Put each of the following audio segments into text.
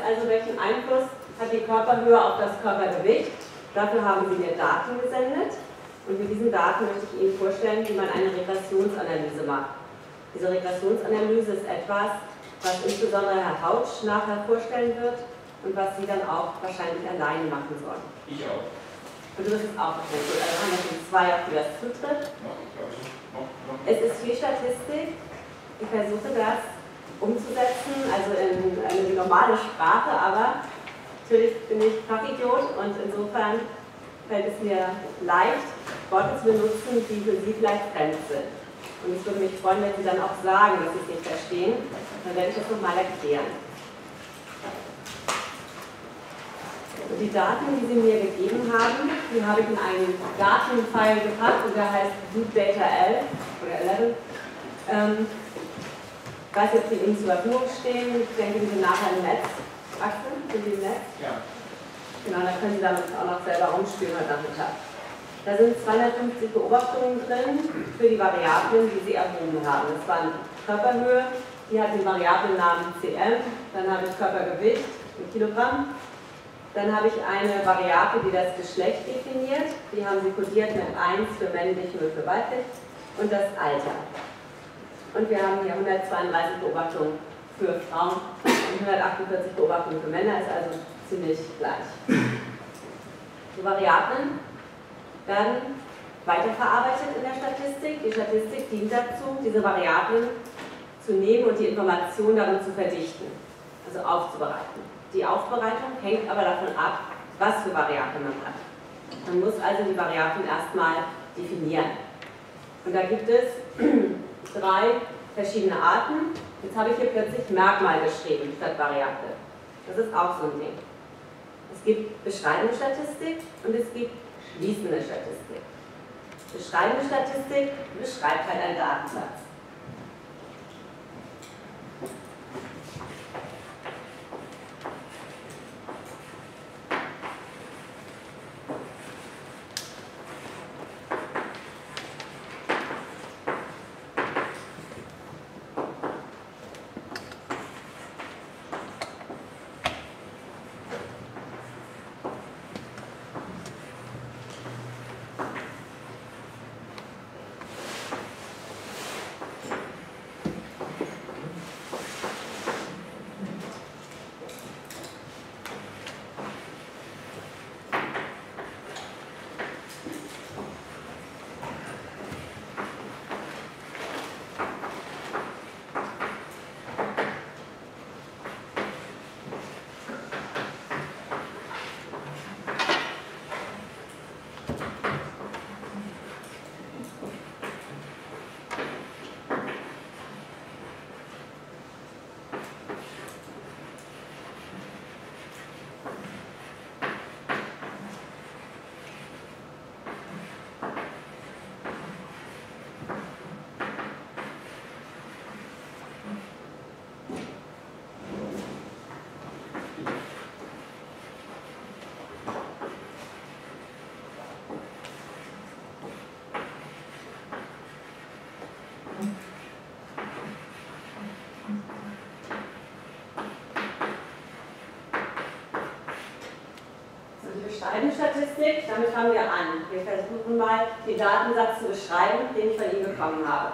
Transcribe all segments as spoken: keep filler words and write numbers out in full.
also welchen Einfluss hat die Körperhöhe auf das Körpergewicht. Dafür haben Sie mir Daten gesendet und mit diesen Daten möchte ich Ihnen vorstellen, wie man eine Regressionsanalyse macht. Diese Regressionsanalyse ist etwas, was insbesondere Herr Hautsch nachher vorstellen wird und was Sie dann auch wahrscheinlich alleine machen sollen. Ich auch. Und du wirst es auch wahrscheinlich gut. Also haben wir schon zwei, auf die das zutrifft. Es ist viel Statistik. Ich versuche das umzusetzen, also in eine normale Sprache, aber natürlich bin ich Fachidiot und insofern fällt es mir leicht, Worte zu benutzen, die für Sie vielleicht fremd sind. Und es würde mich freuen, wenn Sie dann auch sagen, dass Sie es nicht verstehen. Dann werde ich das nochmal erklären. Und die Daten, die Sie mir gegeben haben, die habe ich in einen Datenfile gepackt und der heißt Data L oder elf. Ähm, ich weiß nicht, ob die Ihnen zur Verfügung stehen. Ich denke, die sind nachher im Netz. Axel, sind die im Netz? Ja. Genau, da können Sie damit auch noch selber rumspielen heute Nachmittag. Da sind zweihundertfünfzig Beobachtungen drin für die Variablen, die Sie erhoben haben. Das waren Körperhöhe, die hat den Variablennamen C M, dann habe ich Körpergewicht in Kilogramm, dann habe ich eine Variable, die das Geschlecht definiert, die haben Sie kodiert mit eins für männlich, null für weiblich und das Alter. Und wir haben hier hundertzweiunddreißig Beobachtungen für Frauen und hundertachtundvierzig Beobachtungen für Männer, ist also ziemlich gleich. Die Variablen werden weiterverarbeitet in der Statistik. Die Statistik dient dazu, diese Variablen zu nehmen und die Information darin zu verdichten, also aufzubereiten. Die Aufbereitung hängt aber davon ab, was für Variablen man hat. Man muss also die Variablen erstmal definieren. Und da gibt es drei verschiedene Arten. Jetzt habe ich hier plötzlich Merkmal geschrieben statt Variable. Das ist auch so ein Ding. Es gibt beschreibende Statistik und es gibt schließende Statistik. Beschreibende Statistik beschreibt halt einen Datensatz. Beschreibende Statistik, damit fangen wir an. Wir versuchen mal, den Datensatz zu beschreiben, den ich von Ihnen bekommen habe.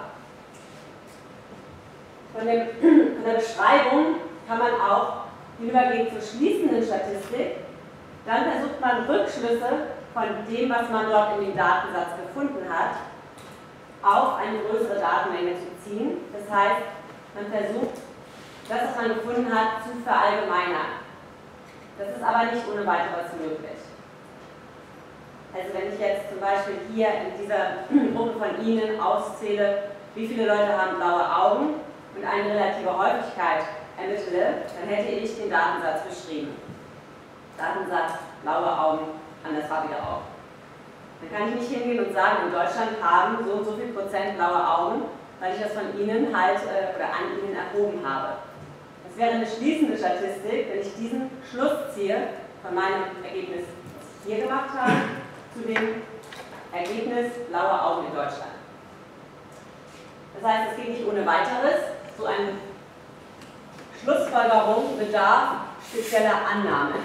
Von, dem, von der Beschreibung kann man auch hinübergehen zur schließenden Statistik. Dann versucht man Rückschlüsse von dem, was man dort in dem Datensatz gefunden hat, auf eine größere Datenmenge zu ziehen. Das heißt, man versucht, das, was man gefunden hat, zu verallgemeinern. Das ist aber nicht ohne weiteres möglich. Also wenn ich jetzt zum Beispiel hier in dieser Gruppe von Ihnen auszähle, wie viele Leute haben blaue Augen und eine relative Häufigkeit ermittle, dann hätte ich den Datensatz beschrieben. Datensatz, blaue Augen, anders war wieder auch. Dann kann ich nicht hingehen und sagen, in Deutschland haben so und so viel Prozent blaue Augen, weil ich das von Ihnen halt äh, oder an Ihnen erhoben habe. Das wäre eine schließende Statistik, wenn ich diesen Schluss ziehe von meinem Ergebnis, was ich hier gemacht habe, zu dem Ergebnis blaue Augen in Deutschland. Das heißt, es geht nicht ohne weiteres. So eine Schlussfolgerung bedarf spezieller Annahmen.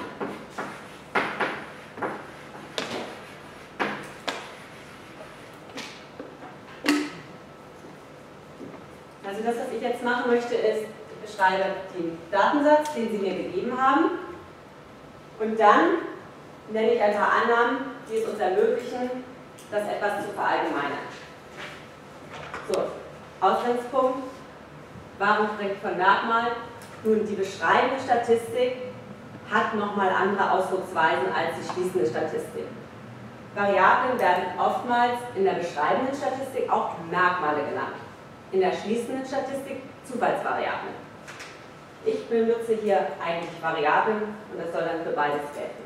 Also das, was ich jetzt machen möchte, ist, ich beschreibe den Datensatz, den Sie mir gegeben haben, und dann nenne ich ein paar Annahmen, die es uns ermöglichen, das etwas zu verallgemeinern. So, Ausgangspunkt. Warum spreche ich von Merkmal? Nun, die beschreibende Statistik hat nochmal andere Ausdrucksweisen als die schließende Statistik. Variablen werden oftmals in der beschreibenden Statistik auch Merkmale genannt. In der schließenden Statistik Zufallsvariablen. Ich benutze hier eigentlich Variablen und das soll dann für beides gelten.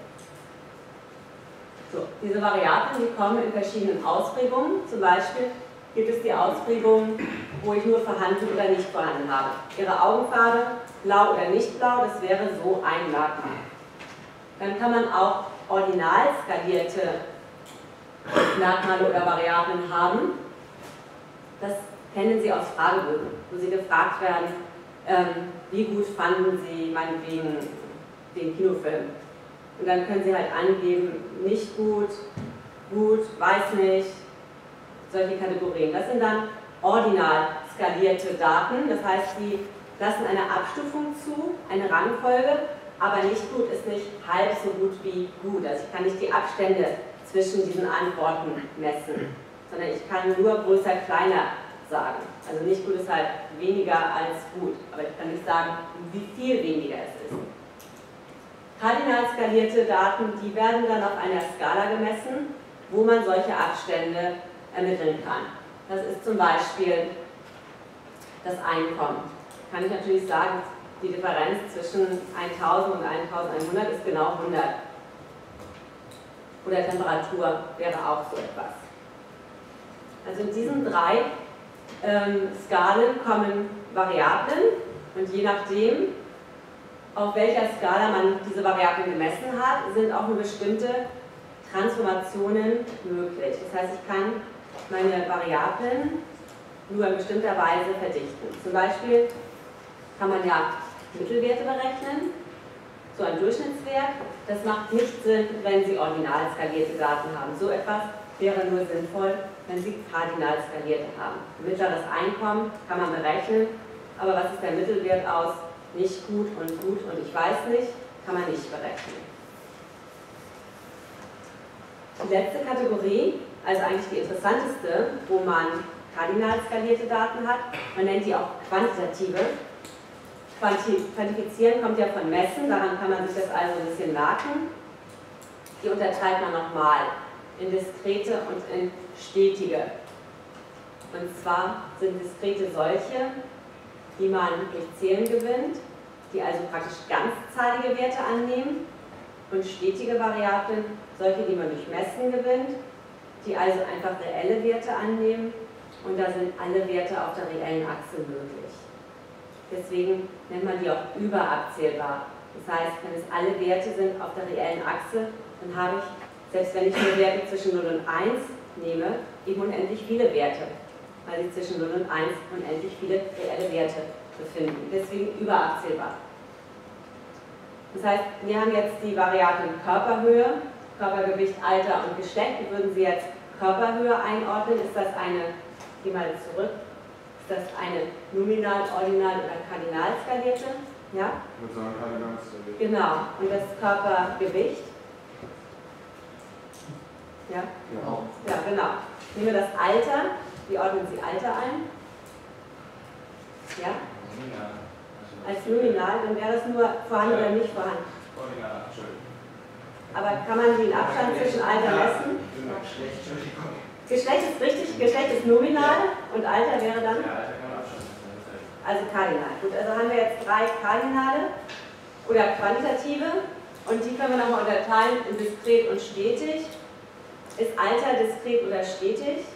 So, diese Variablen, die kommen in verschiedenen Ausprägungen. Zum Beispiel gibt es die Ausprägung, wo ich nur vorhanden oder nicht vorhanden habe. Ihre Augenfarbe, blau oder nicht blau, das wäre so ein Merkmal. Dann kann man auch ordinal skalierte Merkmale oder Variablen haben. Das kennen Sie aus Fragebögen, wo Sie gefragt werden, ähm, wie gut fanden Sie meinetwegen den Kinofilm. Und dann können Sie halt angeben, nicht gut, gut, weiß nicht, solche Kategorien. Das sind dann ordinal skalierte Daten, das heißt, Sie lassen eine Abstufung zu, eine Rangfolge, aber nicht gut ist nicht halb so gut wie gut. Also ich kann nicht die Abstände zwischen diesen Antworten messen, sondern ich kann nur größer, kleiner sagen. Also nicht gut ist halt weniger als gut, aber ich kann nicht sagen, wie viel weniger es ist. Kardinal skalierte Daten, die werden dann auf einer Skala gemessen, wo man solche Abstände ermitteln kann. Das ist zum Beispiel das Einkommen. Kann ich natürlich sagen, die Differenz zwischen eintausend und eintausendeinhundert ist genau hundert. Oder Temperatur wäre auch so etwas. Also in diesen drei ähm, Skalen kommen Variablen und je nachdem, auf welcher Skala man diese Variablen gemessen hat, sind auch nur bestimmte Transformationen möglich. Das heißt, ich kann meine Variablen nur in bestimmter Weise verdichten. Zum Beispiel kann man ja Mittelwerte berechnen, so ein Durchschnittswert. Das macht nicht Sinn, wenn Sie ordinal skalierte Daten haben. So etwas wäre nur sinnvoll, wenn Sie kardinal skalierte haben. Mittleres Einkommen kann man berechnen, aber was ist der Mittelwert aus nicht gut und gut und ich weiß nicht, kann man nicht berechnen. Die letzte Kategorie, also eigentlich die interessanteste, wo man kardinal skalierte Daten hat, man nennt die auch quantitative. Quanti Quantifizieren kommt ja von Messen, daran kann man sich das also ein bisschen merken. Die unterteilt man nochmal in diskrete und in stetige. Und zwar sind diskrete solche, die man durch Zählen gewinnt, die also praktisch ganzzahlige Werte annehmen, und stetige Variablen, solche, die man durch Messen gewinnt, die also einfach reelle Werte annehmen, und da sind alle Werte auf der reellen Achse möglich. Deswegen nennt man die auch überabzählbar. Das heißt, wenn es alle Werte sind auf der reellen Achse, dann habe ich, selbst wenn ich nur Werte zwischen null und eins nehme, eben unendlich viele Werte, weil sich zwischen null und eins unendlich viele reelle Werte befinden. Deswegen überabzählbar. Das heißt, wir haben jetzt die Variablen Körperhöhe, Körpergewicht, Alter und Geschlecht. Wie würden Sie jetzt Körperhöhe einordnen? Ist das eine, geh mal zurück, ist das eine nominal, ordinal oder kardinal skalierte? Ja? Ich würde sagen kardinal skaliert. Genau. Und das Körpergewicht? Ja? Ja. Ja, genau. Nehmen wir das Alter. Wie ordnen Sie Alter ein? Ja? Nominal. Als nominal, dann wäre es nur vorhanden oder nicht vorhanden. Ordinal, Entschuldigung. Aber kann man den Abstand zwischen Alter messen? Geschlecht, Entschuldigung. Geschlecht ist richtig, Geschlecht ist nominal und Alter wäre dann? Ja, Alter kann man Abstand messen. Also kardinal. Gut, also haben wir jetzt drei Kardinale oder quantitative und die können wir nochmal unterteilen in diskret und stetig. Ist Alter diskret oder stetig?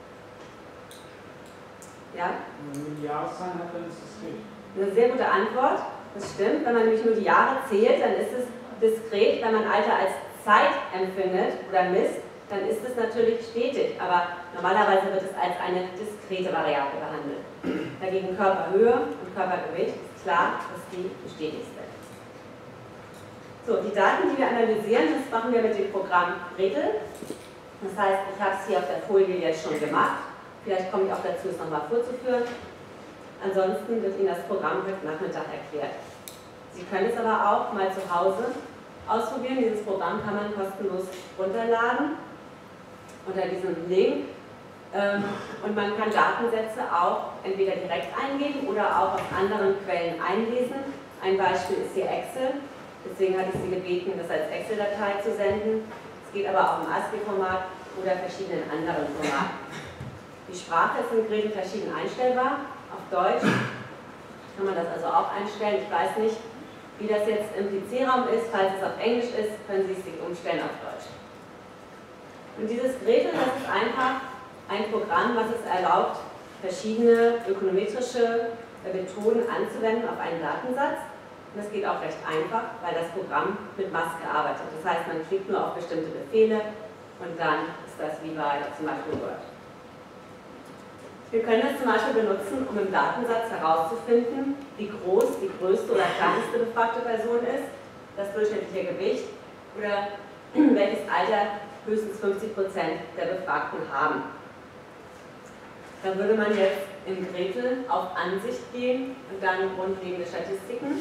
Ja? Wenn die Jahreszahlen hat, dann ist es diskret. Eine sehr gute Antwort, das stimmt. Wenn man nämlich nur die Jahre zählt, dann ist es diskret. Wenn man Alter als Zeit empfindet oder misst, dann ist es natürlich stetig. Aber normalerweise wird es als eine diskrete Variable behandelt. Dagegen Körperhöhe und Körpergewicht ist klar, dass die bestätigt sind. So, die Daten, die wir analysieren, das machen wir mit dem Programm Gretel. Das heißt, ich habe es hier auf der Folie jetzt schon gemacht. Vielleicht komme ich auch dazu, es nochmal vorzuführen. Ansonsten wird Ihnen das Programm heute Nachmittag erklärt. Sie können es aber auch mal zu Hause ausprobieren. Dieses Programm kann man kostenlos runterladen unter diesem Link. Und man kann Datensätze auch entweder direkt eingeben oder auch aus anderen Quellen einlesen. Ein Beispiel ist hier Excel. Deswegen hatte ich Sie gebeten, das als Excel-Datei zu senden. Es geht aber auch im ASCII-Format oder verschiedenen anderen Formaten. Die Sprache ist in Gretel verschieden einstellbar. Auf Deutsch kann man das also auch einstellen. Ich weiß nicht, wie das jetzt im P C-Raum ist. Falls es auf Englisch ist, können Sie es sich umstellen auf Deutsch. Und dieses Gretel, das ist einfach ein Programm, was es erlaubt, verschiedene ökonometrische Methoden anzuwenden auf einen Datensatz. Und das geht auch recht einfach, weil das Programm mit Maske arbeitet. Das heißt, man klickt nur auf bestimmte Befehle und dann ist das wie bei zum Beispiel Word. Wir können das zum Beispiel benutzen, um im Datensatz herauszufinden, wie groß die größte oder kleinste befragte Person ist, das durchschnittliche Gewicht oder welches Alter höchstens fünfzig Prozent der Befragten haben. Da würde man jetzt in Gretel auf Ansicht gehen und dann grundlegende Statistiken.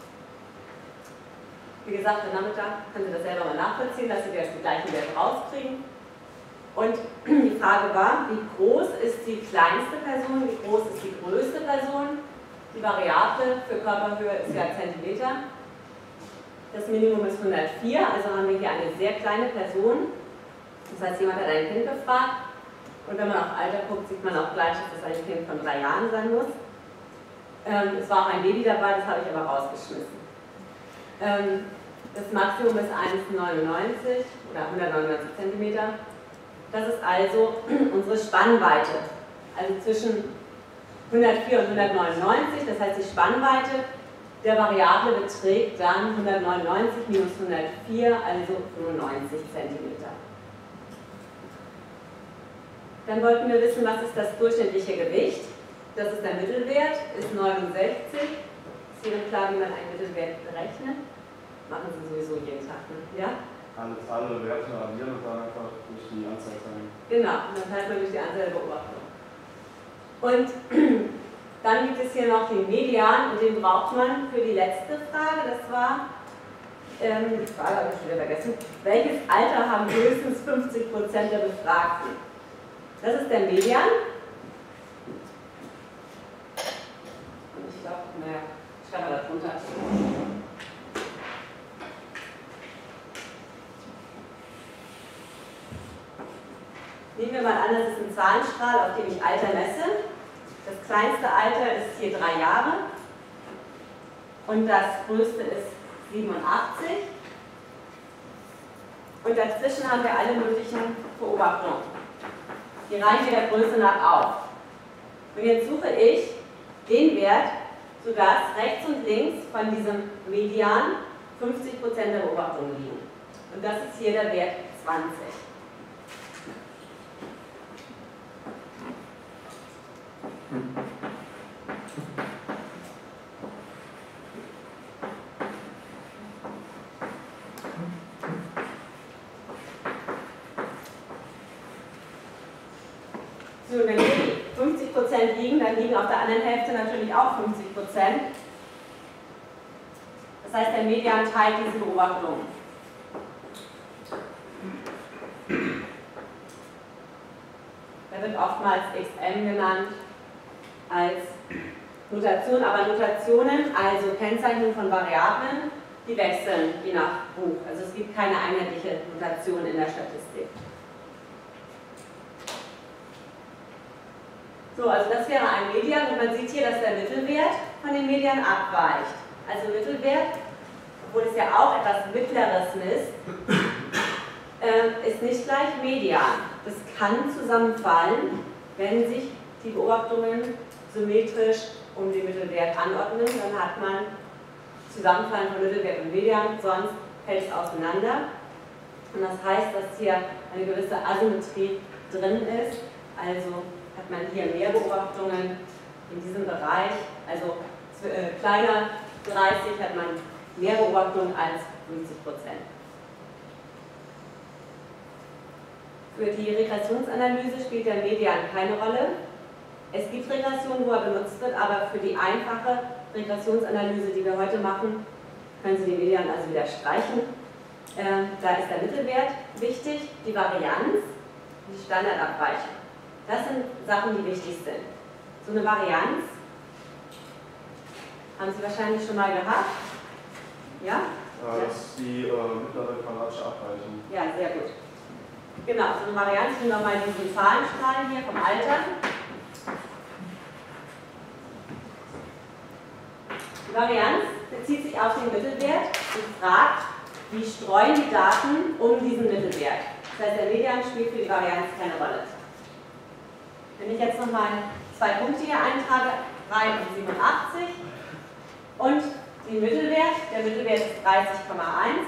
Wie gesagt, am Nachmittag können Sie das selber mal nachvollziehen, dass Sie die gleichen Werte rauskriegen. Und die Frage war, wie groß ist die kleinste Person, wie groß ist die größte Person? Die Variable für Körperhöhe ist ja Zentimeter. Das Minimum ist hundertvier, also haben wir hier eine sehr kleine Person. Das heißt, jemand hat ein Kind befragt. Und wenn man auf Alter guckt, sieht man auch gleich, dass das ein Kind von drei Jahren sein muss. Ähm, es war auch ein Baby dabei, das habe ich aber rausgeschmissen. Ähm, das Maximum ist eins Komma neunundneunzig oder hundertneunundneunzig Zentimeter. Das ist also unsere Spannweite. Also zwischen hundertvier und hundertneunundneunzig, das heißt die Spannweite der Variable beträgt dann hundertneunundneunzig minus hundertvier, also fünfundneunzig Zentimeter. Dann wollten wir wissen, was ist das durchschnittliche Gewicht. Das ist der Mittelwert, ist neunundsechzig. Ist jedem klar, wie man einen Mittelwert berechnet? Machen Sie sowieso jeden Tag, ne? Ja? Alle, alle Werte addieren und dann einfach durch die Anzahl teilen. Genau, und dann teilt man durch die Anzahl der Beobachtungen. Und dann gibt es hier noch den Median und den braucht man für die letzte Frage. Das war, ähm, die Frage habe ich schon wieder vergessen, welches Alter haben höchstens fünfzig Prozent der Befragten? Das ist der Median. Und ich glaube, naja, ich schreibe mal da drunter. Nehmen wir mal an, das ist ein Zahlenstrahl, auf dem ich Alter messe. Das kleinste Alter ist hier drei Jahre und das größte ist siebenundachtzig. Und dazwischen haben wir alle möglichen Beobachtungen. Die reihen wir der Größe nach auf. Und jetzt suche ich den Wert, sodass rechts und links von diesem Median fünfzig Prozent der Beobachtungen liegen. Und das ist hier der Wert zwanzig. So, wenn hier die fünfzig Prozent liegen, dann liegen auf der anderen Hälfte natürlich auch fünfzig Prozent. Das heißt, der Median teilt diese Beobachtung. Der wird oftmals X M genannt als Notation, aber Notationen, also Kennzeichnung von Variablen, die wechseln je nach Buch. Also es gibt keine einheitliche Notation in der Statistik. So, also das wäre ein Median und man sieht hier, dass der Mittelwert von den Median abweicht. Also Mittelwert, obwohl es ja auch etwas Mittleres misst, äh, ist nicht gleich Median. Das kann zusammenfallen, wenn sich die Beobachtungen symmetrisch um den Mittelwert anordnen, dann hat man Zusammenfallen von Mittelwert und Median, sonst fällt es auseinander. Und das heißt, dass hier eine gewisse Asymmetrie drin ist, also hat man hier mehr Beobachtungen in diesem Bereich, also äh, kleiner dreißig hat man mehr Beobachtungen als fünfzig Prozent. Für die Regressionsanalyse spielt der Median keine Rolle. Es gibt Regressionen, wo er benutzt wird, aber für die einfache Regressionsanalyse, die wir heute machen, können Sie den Median also wieder streichen. Äh, da ist der Mittelwert wichtig, die Varianz, die Standardabweichung. Das sind Sachen, die wichtig sind. So eine Varianz haben Sie wahrscheinlich schon mal gehabt. Ja? Ja, das ist die äh, mittlere quadratische Abweichung. Ja, sehr gut. Genau, so eine Varianz, ich nehme nochmal diesen Zahlenstrahl hier vom Alter. Die Varianz bezieht sich auf den Mittelwert und fragt, wie streuen die Daten um diesen Mittelwert. Das heißt, der Median spielt für die Varianz keine Rolle. Wenn ich jetzt nochmal zwei Punkte hier eintrage, drei und siebenundachtzig und den Mittelwert, der Mittelwert ist dreißig Komma eins.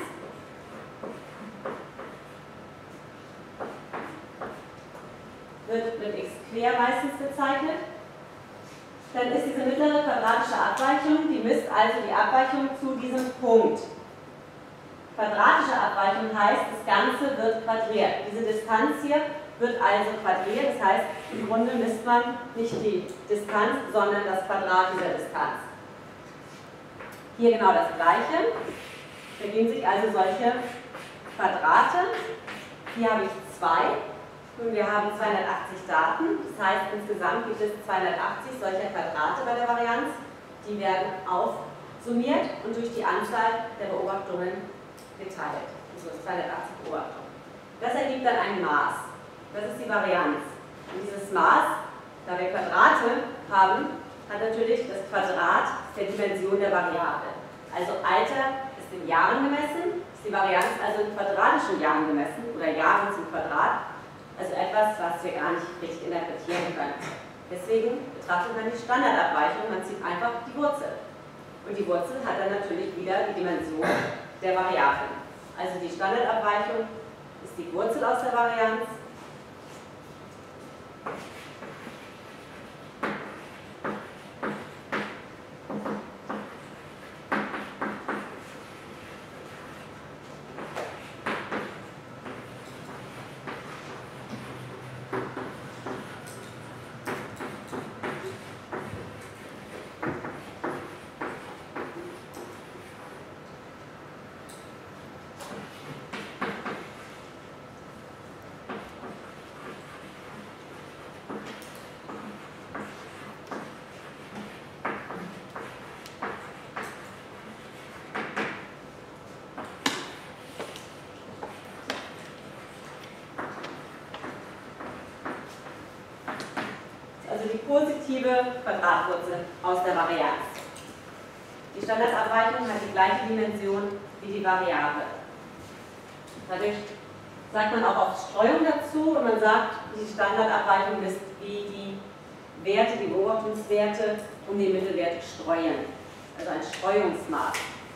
Wird mit x quer meistens bezeichnet. Dann ist diese mittlere quadratische Abweichung, die misst also die Abweichung zu diesem Punkt. Quadratische Abweichung heißt, das Ganze wird quadriert. Diese Distanz hier wird also quadriert, das heißt, im Grunde misst man nicht die Distanz, sondern das Quadrat dieser Distanz. Hier genau das Gleiche. Da ergeben sich also solche Quadrate. Hier habe ich zwei. Und wir haben zweihundertachtzig Daten, das heißt insgesamt gibt es zweihundertachtzig solcher Quadrate bei der Varianz, die werden aufsummiert und durch die Anzahl der Beobachtungen geteilt. Also zweihundertachtzig Beobachtungen. Das ergibt dann ein Maß. Das ist die Varianz. Und dieses Maß, da wir Quadrate haben, hat natürlich das Quadrat der Dimension der Variable. Also Alter ist in Jahren gemessen, ist die Varianz also in quadratischen Jahren gemessen oder Jahren zum Quadrat. Also etwas, was wir gar nicht richtig interpretieren können. Deswegen betrachtet man die Standardabweichung, man zieht einfach die Wurzel. Und die Wurzel hat dann natürlich wieder die Dimension der Variablen. Also die Standardabweichung ist die Wurzel aus der Varianz. Also die positive Quadratwurzel aus der Varianz. Die Standardabweichung hat die gleiche Dimension wie die Variable. Dadurch sagt man auch oft Streuung dazu und man sagt, die Standardabweichung ist, wie die Werte, die Beobachtungswerte um den Mittelwert streuen. Also ein Streuungsmaß.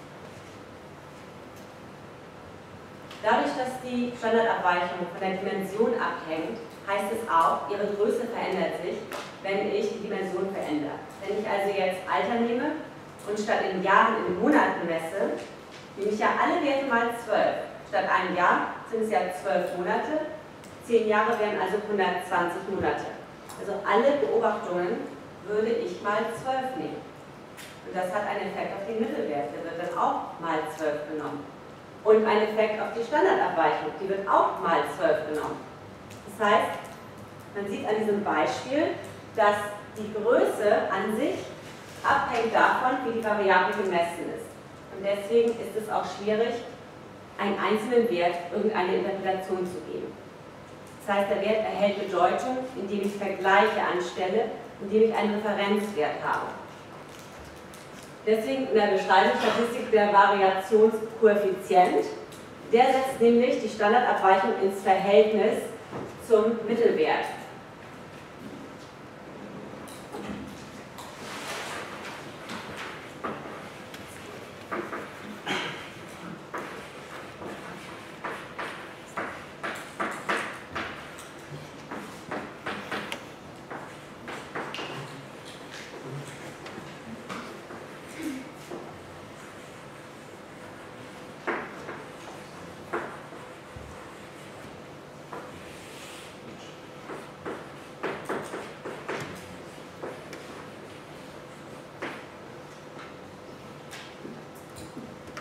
Dadurch, dass die Standardabweichung von der Dimension abhängt, heißt es auch, ihre Größe verändert sich, wenn ich die Dimension verändere. Wenn ich also jetzt Alter nehme und statt in Jahren in Monaten messe, nehme ich ja alle Werte mal zwölf. Statt einem Jahr sind es ja zwölf Monate, zehn Jahre wären also hundertzwanzig Monate. Also alle Beobachtungen würde ich mal zwölf nehmen. Und das hat einen Effekt auf den Mittelwert, der wird dann auch mal zwölf genommen. Und einen Effekt auf die Standardabweichung, die wird auch mal zwölf genommen. Das heißt, man sieht an diesem Beispiel, dass die Größe an sich abhängt davon, wie die Variable gemessen ist. Und deswegen ist es auch schwierig, einen einzelnen Wert irgendeine Interpretation zu geben. Das heißt, der Wert erhält Bedeutung, indem ich Vergleiche anstelle, indem ich einen Referenzwert habe. Deswegen in der Beschreibungsstatistik der Variationskoeffizient, der setzt nämlich die Standardabweichung ins Verhältnis zum Mittelwert.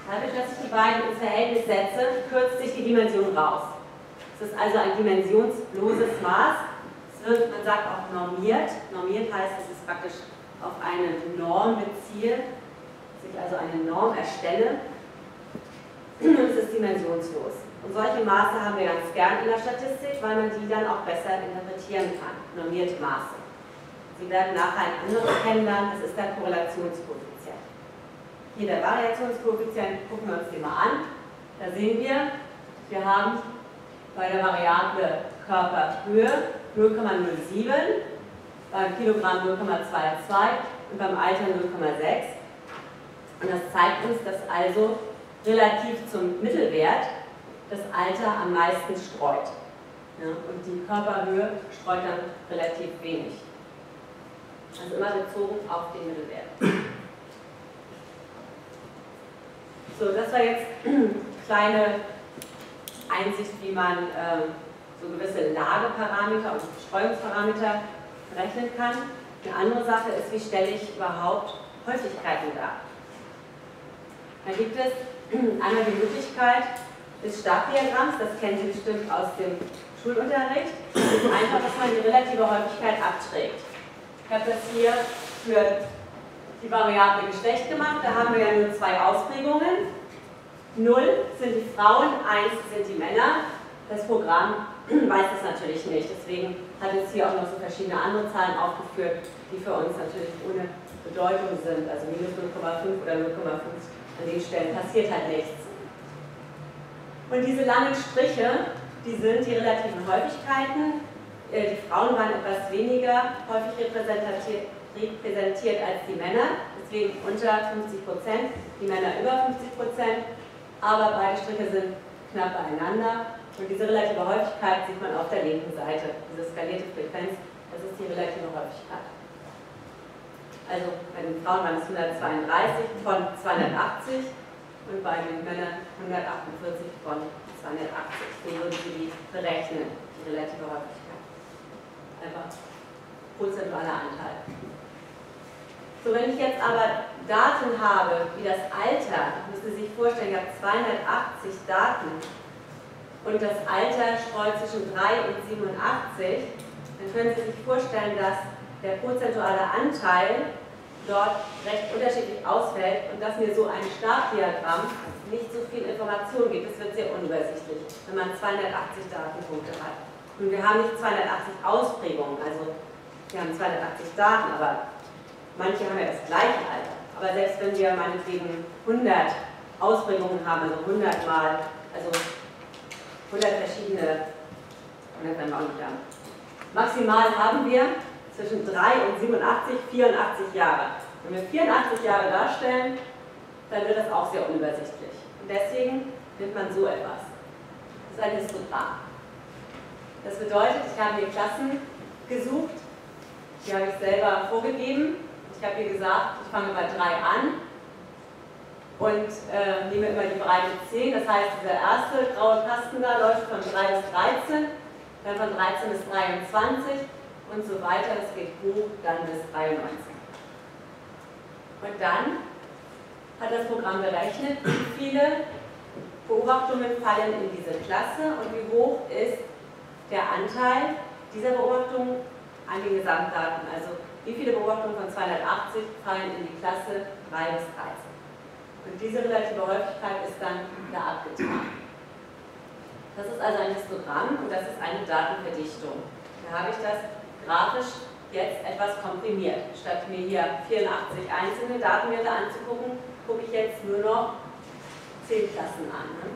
Dadurch, dass ich die beiden ins Verhältnis setze, kürzt sich die Dimension raus. Es ist also ein dimensionsloses Maß. Es wird, man sagt auch normiert. Normiert heißt, dass ich es praktisch auf eine Norm beziehe, dass ich also eine Norm erstelle. Und es ist dimensionslos. Und solche Maße haben wir ganz gern in der Statistik, weil man die dann auch besser interpretieren kann. Normierte Maße. Sie werden nachher ein anderes kennenlernen, das ist der Korrelationskoeffizient. Hier der Variationskoeffizient, gucken wir uns den mal an. Da sehen wir, wir haben bei der Variable Körperhöhe null Komma null sieben, beim Kilogramm null Komma zweiundzwanzig und beim Alter null Komma sechs. Und das zeigt uns, dass also relativ zum Mittelwert das Alter am meisten streut. Ja, und die Körperhöhe streut dann relativ wenig. Also immer bezogen auf den Mittelwert. So, das war jetzt eine kleine Einsicht, wie man äh, so gewisse Lageparameter und Streuungsparameter berechnen kann. Eine andere Sache ist, wie stelle ich überhaupt Häufigkeiten dar. Da gibt es einmal die Möglichkeit des Stabdiagramms, das kennen Sie bestimmt aus dem Schulunterricht. Das ist einfach, dass man die relative Häufigkeit abträgt. Ich habe das hier für die Variable Geschlecht gemacht, da haben wir ja nur zwei Ausprägungen. null sind die Frauen, eins sind die Männer. Das Programm weiß das natürlich nicht, deswegen hat es hier auch noch so verschiedene andere Zahlen aufgeführt, die für uns natürlich ohne Bedeutung sind, also minus null Komma fünf oder null Komma fünf, an den Stellen passiert halt nichts. Und diese langen Striche, die sind die relativen Häufigkeiten. Die Frauen waren etwas weniger häufig repräsentiert repräsentiert als die Männer, deswegen unter fünfzig Prozent, die Männer über fünfzig Prozent, aber beide Striche sind knapp beieinander und diese relative Häufigkeit sieht man auf der linken Seite. Diese skalierte Frequenz, das ist die relative Häufigkeit. Also bei den Frauen waren es hundertzweiunddreißig von zweihundertachtzig und bei den Männern hundertachtundvierzig von zweihundertachtzig. So würden Sie die berechnen, die relative Häufigkeit. Einfach prozentualer Anteil. So, wenn ich jetzt aber Daten habe, wie das Alter, müssen Sie sich vorstellen, ich habe zweihundertachtzig Daten und das Alter streut zwischen drei und siebenundachtzig, dann können Sie sich vorstellen, dass der prozentuale Anteil dort recht unterschiedlich ausfällt und dass mir so ein Stabdiagramm nicht so viel Information gibt. Das wird sehr unübersichtlich, wenn man zweihundertachtzig Datenpunkte hat. Und wir haben nicht zweihundertachtzig Ausprägungen, also wir haben zweihundertachtzig Daten, aber manche haben ja das gleiche Alter. Aber selbst wenn wir meinetwegen hundert Ausprägungen haben, also hundert mal, also hundert verschiedene, hundert werden wir auch nicht haben. Maximal haben wir zwischen drei und siebenundachtzig, vierundachtzig Jahre. Wenn wir vierundachtzig Jahre darstellen, dann wird das auch sehr unübersichtlich. Und deswegen nimmt man so etwas. Das ist ein Histogramm. Das bedeutet, ich habe hier Klassen gesucht, die habe ich selber vorgegeben. Ich habe hier gesagt, ich fange bei drei an und äh, nehme immer die Breite zehn. Das heißt, dieser erste graue Kasten da läuft von drei bis dreizehn, dann von dreizehn bis dreiundzwanzig und so weiter. Es geht hoch dann bis dreiundneunzig. Und dann hat das Programm berechnet, wie viele Beobachtungen fallen in diese Klasse und wie hoch ist der Anteil dieser Beobachtungen an den Gesamtdaten. Also wie viele Beobachtungen von zweihundertachtzig fallen in die Klasse drei bis dreizehn. Und diese relative Häufigkeit ist dann da abgetan. Das ist also ein Histogramm und das ist eine Datenverdichtung. Da habe ich das grafisch jetzt etwas komprimiert. Statt mir hier vierundachtzig einzelne Datenwerte anzugucken, gucke ich jetzt nur noch zehn Klassen an. Ne,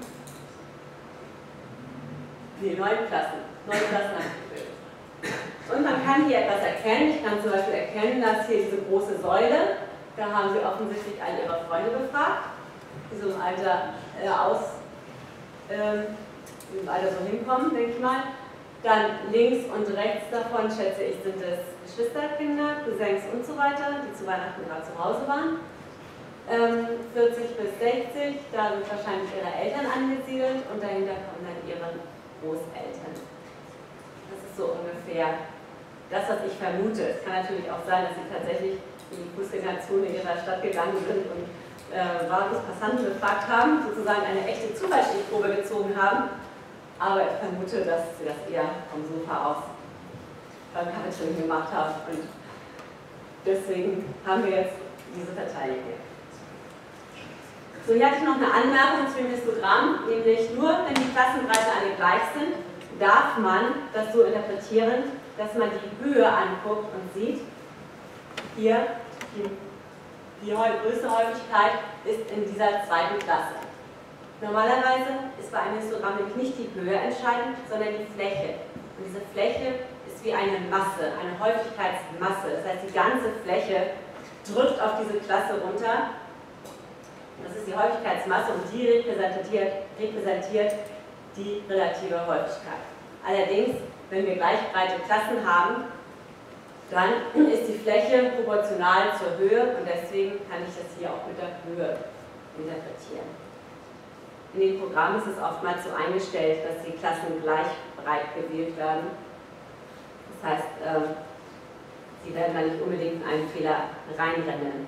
nee, neun Klassen. Neun Klassen abgebildet. Und man kann hier etwas erkennen. Ich kann zum Beispiel erkennen, dass hier diese große Säule, da haben Sie offensichtlich alle Ihrer Freunde befragt, die so im Alter äh, aus, äh, im Alter so hinkommen, denke ich mal. Dann links und rechts davon, schätze ich, sind es Geschwisterkinder, Cousins und so weiter, die zu Weihnachten gerade zu Hause waren. Ähm, vierzig bis sechzig, da sind wahrscheinlich Ihre Eltern angesiedelt und dahinter kommen dann Ihre Großeltern. Das ist so ungefähr das, was ich vermute. Es kann natürlich auch sein, dass Sie tatsächlich in die Fußgängerzone Ihrer Stadt gegangen sind und äh, Passanten befragt haben, sozusagen eine echte Zufallsstichprobe gezogen haben. Aber ich vermute, dass sie das eher vom Sofa aus beim Kaffeetrinken gemacht haben. Und deswegen haben wir jetzt diese Verteilung hier. So, hier hatte ich noch eine Anmerkung zu dem Histogramm, nämlich nur wenn die Klassenbreite alle gleich sind, darf man das so interpretieren, dass man die Höhe anguckt und sieht, hier die, die größte Häufigkeit ist in dieser zweiten Klasse. Normalerweise ist bei einem Histogramm nämlich nicht die Höhe entscheidend, sondern die Fläche. Und diese Fläche ist wie eine Masse, eine Häufigkeitsmasse. Das heißt, die ganze Fläche drückt auf diese Klasse runter. Das ist die Häufigkeitsmasse und die repräsentiert, repräsentiert die relative Häufigkeit. Allerdings, wenn wir gleich breite Klassen haben, dann ist die Fläche proportional zur Höhe und deswegen kann ich das hier auch mit der Höhe interpretieren. In den Programmen ist es oftmals so eingestellt, dass die Klassen gleich breit gewählt werden. Das heißt, äh, sie werden da nicht unbedingt in einen Fehler reinrennen.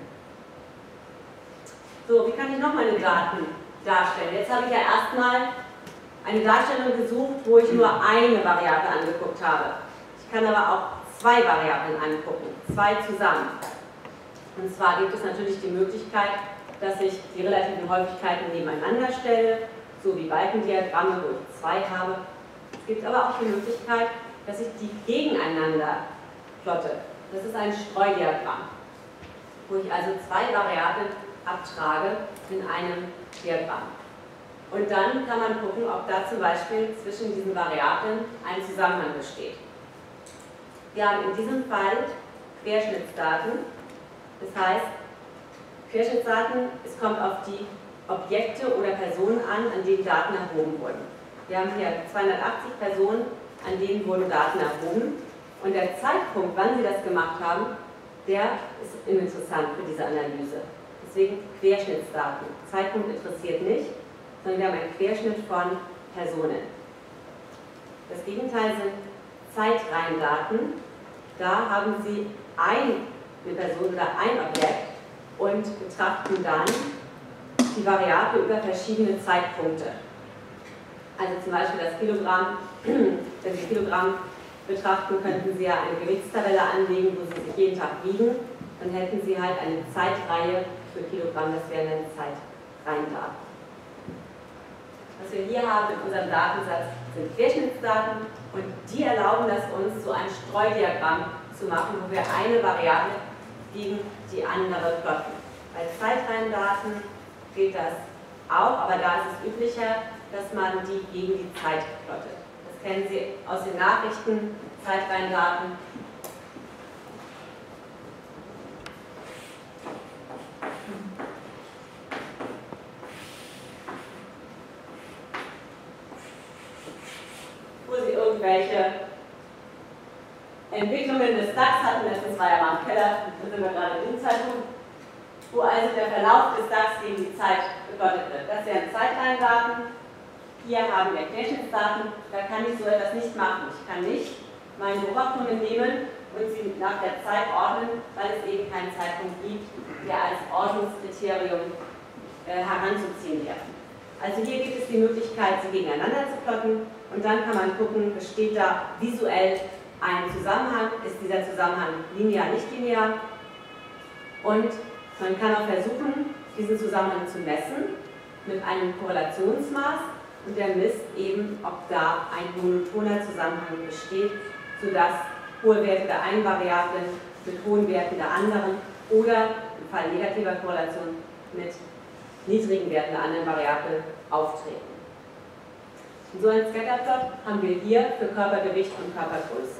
So, wie kann ich noch meine Daten darstellen? Jetzt habe ich ja erstmal eine Darstellung gesucht, wo ich nur eine Variable angeguckt habe. Ich kann aber auch zwei Variablen angucken, zwei zusammen. Und zwar gibt es natürlich die Möglichkeit, dass ich die relativen Häufigkeiten nebeneinander stelle, so wie Balkendiagramme, wo ich zwei habe. Es gibt aber auch die Möglichkeit, dass ich die gegeneinander plotte. Das ist ein Streudiagramm, wo ich also zwei Variablen abtrage in einem Diagramm. Und dann kann man gucken, ob da zum Beispiel zwischen diesen Variablen ein Zusammenhang besteht. Wir haben in diesem Fall Querschnittsdaten, das heißt, Querschnittsdaten, es kommt auf die Objekte oder Personen an, an denen Daten erhoben wurden. Wir haben hier zweihundertachtzig Personen, an denen wurden Daten erhoben. Und der Zeitpunkt, wann sie das gemacht haben, der ist uninteressant für diese Analyse. Deswegen Querschnittsdaten. Zeitpunkt interessiert nicht, sondern wir haben einen Querschnitt von Personen. Das Gegenteil sind Zeitreihendaten. Da haben Sie eine Person oder ein Objekt und betrachten dann die Variable über verschiedene Zeitpunkte. Also zum Beispiel das Kilogramm, wenn Sie Kilogramm betrachten, könnten Sie ja eine Gewichtstabelle anlegen, wo Sie sich jeden Tag wiegen. Dann hätten Sie halt eine Zeitreihe für Kilogramm, das wären dann Zeitreihendaten. Was wir hier haben in unserem Datensatz sind Querschnittsdaten und die erlauben es uns, so ein Streudiagramm zu machen, wo wir eine Variable gegen die andere plotten. Bei Zeitreihendaten geht das auch, aber da ist es üblicher, dass man die gegen die Zeit plottet. Das kennen Sie aus den Nachrichten, Zeitreihendaten. Wo Sie irgendwelche Entwicklungen des DAX hatten, letztens war ja mal im Keller, da sind wir gerade in den Zeitpunkt, wo also der Verlauf des DAX gegen die Zeit geplottet wird. Das wären Zeitreihendaten. Hier haben wir Querschnittsdaten, da kann ich so etwas nicht machen. Ich kann nicht meine Beobachtungen nehmen und sie nach der Zeit ordnen, weil es eben keinen Zeitpunkt gibt, der als Ordnungskriterium äh, heranzuziehen wäre. Also hier gibt es die Möglichkeit, sie gegeneinander zu plotten und dann kann man gucken, besteht da visuell ein Zusammenhang, ist dieser Zusammenhang linear, nicht linear, und man kann auch versuchen, diesen Zusammenhang zu messen mit einem Korrelationsmaß. Und der misst eben, ob da ein monotoner Zusammenhang besteht, sodass hohe Werte der einen Variable mit hohen Werten der anderen oder im Fall negativer Korrelation mit niedrigen Werten der anderen Variable auftreten. Und so einen Scatterplot haben wir hier für Körpergewicht und Körpergröße.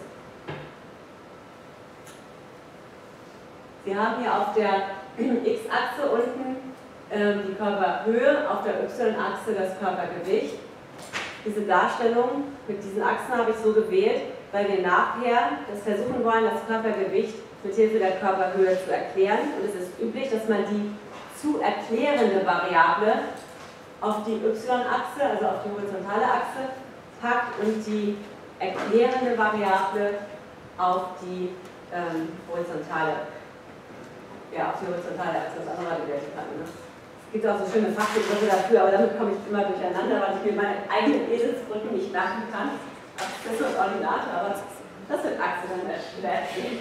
Sie haben hier auf der X-Achse unten die Körperhöhe, auf der Y-Achse das Körpergewicht. Diese Darstellung mit diesen Achsen habe ich so gewählt, weil wir nachher das versuchen wollen, das Körpergewicht mit Hilfe der Körperhöhe zu erklären. Und es ist üblich, dass man die zu erklärende Variable auf die Y-Achse, also auf die horizontale Achse, packt und die erklärende Variable auf die ähm, horizontale, ja, auf die horizontale Achse, das andere die vertikale, ne? gibt auch so schöne Fachbegriffe dafür, aber damit komme ich immer durcheinander, weil ich mir meine eigenen Eselsbrücken nicht merken kann. Das sind Ordinate, aber das wird Achse dann erklärt.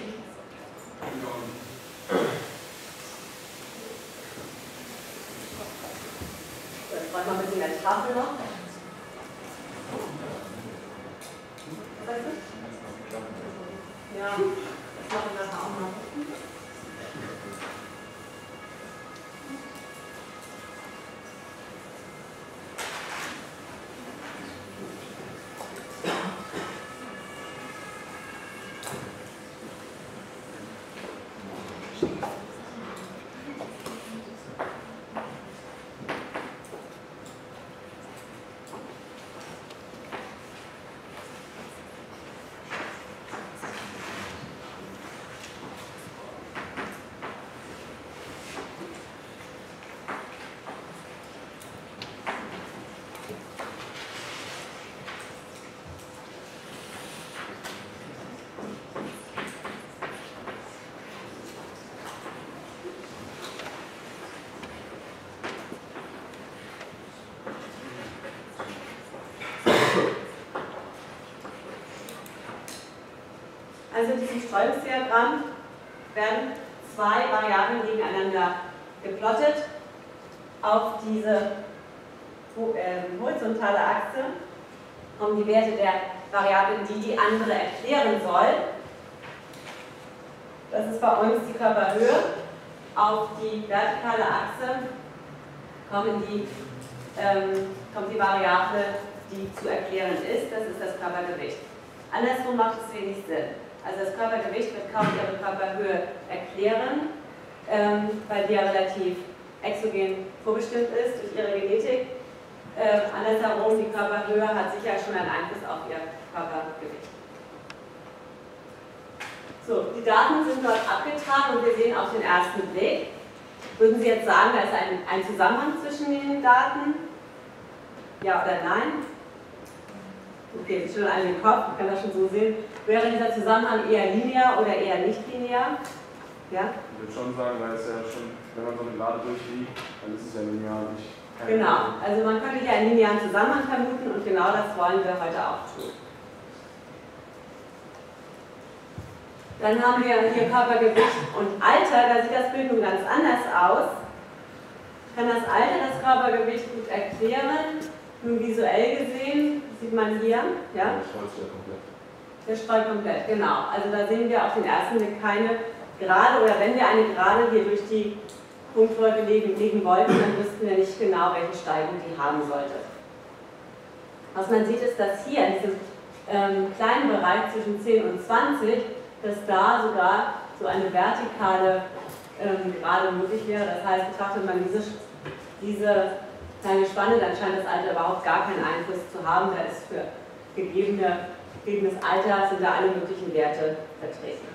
Jetzt wollen wir ein bisschen mehr Tafel noch. Was sagst du? Ja, das machen wir nachher auch noch. Also in diesem Streuungsdiagramm werden zwei Variablen gegeneinander geplottet auf diese äh, horizontale Achse, um die Werte der Variablen, die die andere erklären soll. Das ist bei uns die Körperhöhe. Auf die vertikale Achse kommen die, ähm, kommt die Variable, die zu erklären ist. Das ist das Körpergewicht. Andersrum macht es wenig Sinn. Also das Körpergewicht wird kaum ihre Körperhöhe erklären, ähm, weil die ja relativ exogen vorbestimmt ist durch ihre Genetik. Äh, andersherum, die Körperhöhe hat sicher schon einen Einfluss auf ihr Körpergewicht. So, die Daten sind dort abgetragen und wir sehen auf den ersten Blick. Würden Sie jetzt sagen, da ist ein, ein Zusammenhang zwischen den Daten? Ja oder nein? Okay, Sie schütteln alle den Kopf, ich kann das schon so sehen. Wäre dieser Zusammenhang eher linear oder eher nicht linear? Ja? Ich würde schon sagen, weil es ja schon, wenn man so eine Gerade durchliegt, dann ist es ja linear nicht. Genau, also man könnte hier einen linearen Zusammenhang vermuten und genau das wollen wir heute auch tun. Dann haben wir hier Körpergewicht und Alter, da sieht das Bild nun ganz anders aus. Ich kann das Alter, das Körpergewicht gut erklären, nun visuell gesehen, sieht man hier, ja? Der streut ja komplett. Der streut komplett, genau. Also da sehen wir auf den ersten Blick keine Gerade, oder wenn wir eine Gerade hier durch die Punktfolge legen, legen wollten, dann wüssten wir nicht genau, welche Steigung die haben sollte. Was man sieht, ist, dass hier in diesem ähm, kleinen Bereich zwischen zehn und zwanzig, dass da sogar so eine vertikale ähm, Gerade möglich wäre. Das heißt, betrachtet man diese, diese kleine Spanne, dann scheint das Alter überhaupt gar keinen Einfluss zu haben. Da ist für gegebene, gegebenes Alter sind da alle möglichen Werte vertreten.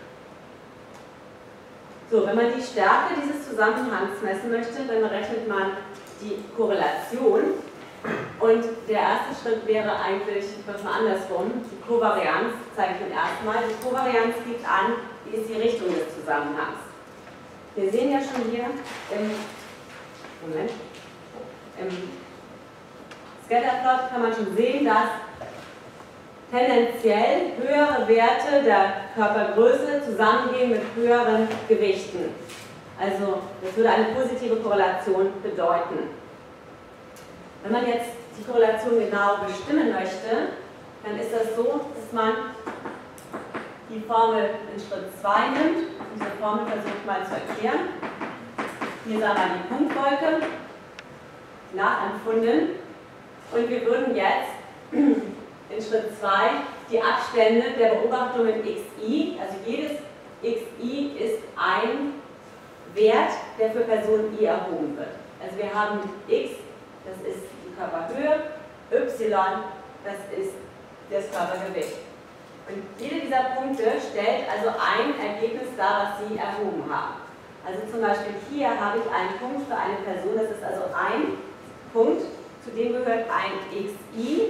So, wenn man die Stärke dieses Zusammenhangs messen möchte, dann berechnet man die Korrelation. Und der erste Schritt wäre eigentlich, ich mache es mal andersrum, die Kovarianz zeige ich Ihnen erstmal. Die Kovarianz gibt an, wie ist die Richtung des Zusammenhangs. Wir sehen ja schon hier im, Moment, im Scatterplot kann man schon sehen, dass tendenziell höhere Werte der Körpergröße zusammengehen mit höheren Gewichten. Also das würde eine positive Korrelation bedeuten. Wenn man jetzt die Korrelation genau bestimmen möchte, dann ist das so, dass man die Formel in Schritt zwei nimmt. Diese Formel versucht mal zu erklären. Hier ist einmal die Punktwolke nachempfunden. Und wir würden jetzt in Schritt zwei die Abstände der Beobachtungen xi, also jedes xi ist ein Wert, der für Person i erhoben wird. Also wir haben x, das ist die Körperhöhe, y, das ist das Körpergewicht. Und jede dieser Punkte stellt also ein Ergebnis dar, was Sie erhoben haben. Also zum Beispiel hier habe ich einen Punkt für eine Person, das ist also ein Punkt, zu dem gehört ein xi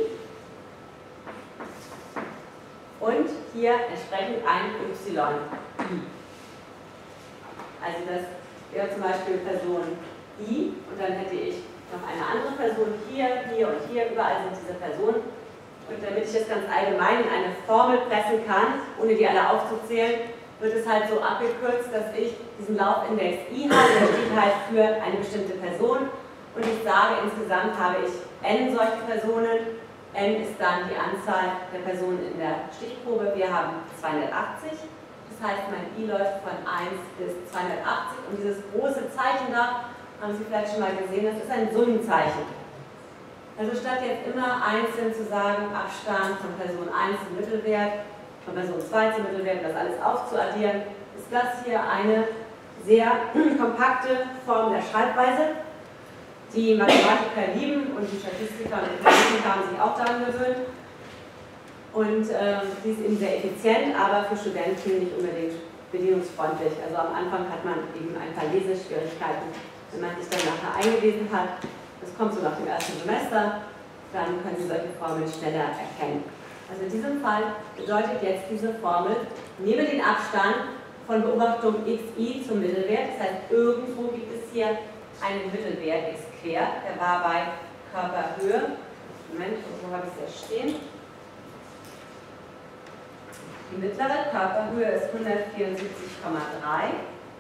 und hier entsprechend ein yi. Also das wäre zum Beispiel Person I und dann hätte ich noch eine andere Person hier, hier und hier, überall sind diese Personen. Und damit ich das ganz allgemein in eine Formel pressen kann, ohne die alle aufzuzählen, wird es halt so abgekürzt, dass ich diesen Laufindex I habe, der steht halt für eine bestimmte Person und ich sage, insgesamt habe ich n solche Personen, n ist dann die Anzahl der Personen in der Stichprobe, wir haben zweihundertachtzig, das heißt mein I läuft von eins bis zweihundertachtzig und dieses große Zeichen da, haben Sie vielleicht schon mal gesehen, das ist ein Summenzeichen. Also statt jetzt immer einzeln zu sagen, Abstand von Person eins zum Mittelwert, von Person zwei zum Mittelwert, das alles aufzuaddieren, ist das hier eine sehr kompakte Form der Schreibweise, die Mathematiker lieben und die Statistiker und Informatiker haben sich auch daran gewöhnt. Und ähm, die ist eben sehr effizient, aber für Studenten nicht unbedingt bedienungsfreundlich. Also am Anfang hat man eben ein paar Leseschwierigkeiten. Wenn man sich dann nachher eingelesen hat, das kommt so nach dem ersten Semester, dann können Sie solche Formeln schneller erkennen. Also in diesem Fall bedeutet jetzt diese Formel, nehme den Abstand von Beobachtung xi zum Mittelwert, das heißt irgendwo gibt es hier einen Mittelwert x quer, der war bei Körperhöhe, Moment, wo habe ich es ja stehen? Die mittlere Körperhöhe ist hundertvierundsiebzig Komma drei.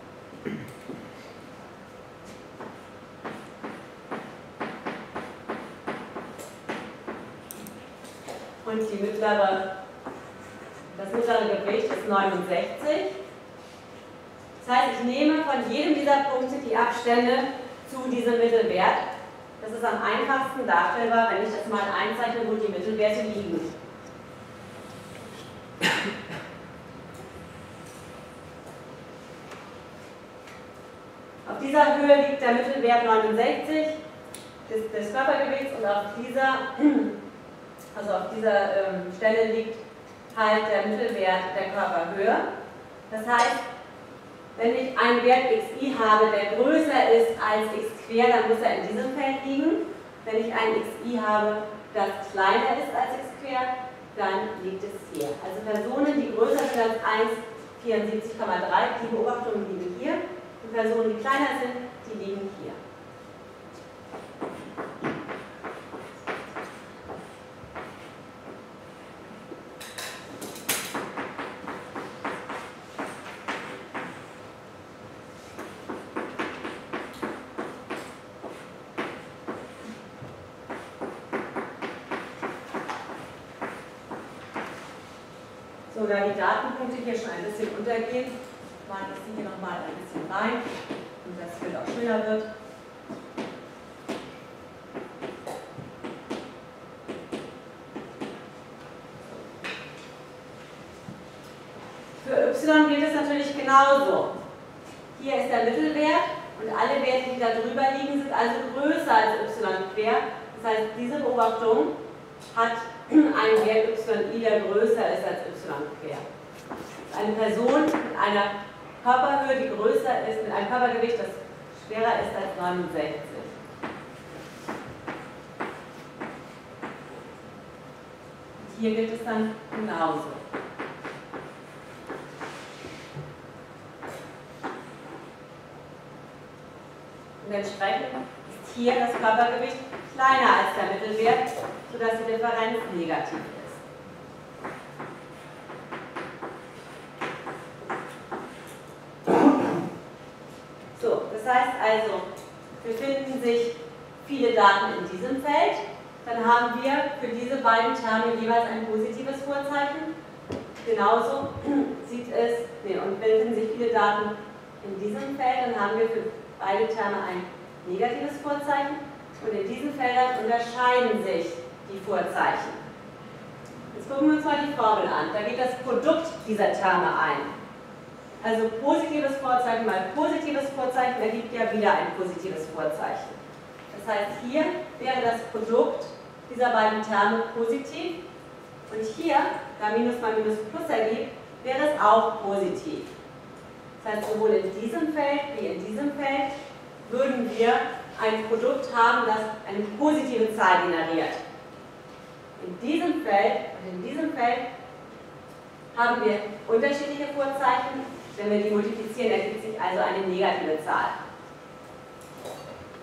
Und die mittlere, das mittlere Gewicht ist neunundsechzig. Das heißt, ich nehme von jedem dieser Punkte die Abstände zu diesem Mittelwert. Das ist am einfachsten darstellbar, wenn ich das mal einzeichne, wo die Mittelwerte liegen. Auf dieser Höhe liegt der Mittelwert neunundsechzig des, des Körpergewichts und auf dieser Also auf dieser ähm, Stelle liegt halt der Mittelwert der Körperhöhe. Das heißt, wenn ich einen Wert xi habe, der größer ist als x quer, dann muss er in diesem Feld liegen. Wenn ich einen xi habe, das kleiner ist als x quer, dann liegt es hier. Also Personen, die größer sind als eins Komma vierundsiebzig Komma drei, die Beobachtungen liegen hier. Und Personen, die kleiner sind, die liegen hier. So, da die Datenpunkte hier schon ein bisschen untergehen, male ich sie hier nochmal ein bisschen rein und das Bild auch schöner wird. Für y gilt es natürlich genauso. Hier ist der Mittelwert und alle Werte, die da drüber liegen, sind also größer als y quer. Das heißt, diese Beobachtung hat einen Wert yi, der größer ist als y quer. Eine Person mit einer Körperhöhe, die größer ist, mit einem Körpergewicht, das schwerer ist als neunundsechzig. Und hier gilt es dann genauso. Und entsprechend ist hier das Körpergewicht kleiner als der Mittelwert, sodass die Differenz negativ ist. So, das heißt also, befinden sich viele Daten in diesem Feld, dann haben wir für diese beiden Terme jeweils ein positives Vorzeichen. Genauso sieht es, nee, und befinden sich viele Daten in diesem Feld, dann haben wir für beide Terme ein negatives Vorzeichen. Und in diesen Feldern unterscheiden sich die Vorzeichen. Jetzt gucken wir uns mal die Formel an. Da geht das Produkt dieser Terme ein. Also positives Vorzeichen mal positives Vorzeichen ergibt ja wieder ein positives Vorzeichen. Das heißt, hier wäre das Produkt dieser beiden Terme positiv. Und hier, da Minus mal Minus Plus ergibt, wäre es auch positiv. Das heißt, sowohl in diesem Feld wie in diesem Feld würden wir ein Produkt haben, das eine positive Zahl generiert. In diesem Feld und in diesem Feld haben wir unterschiedliche Vorzeichen. Wenn wir die multiplizieren, ergibt sich also eine negative Zahl.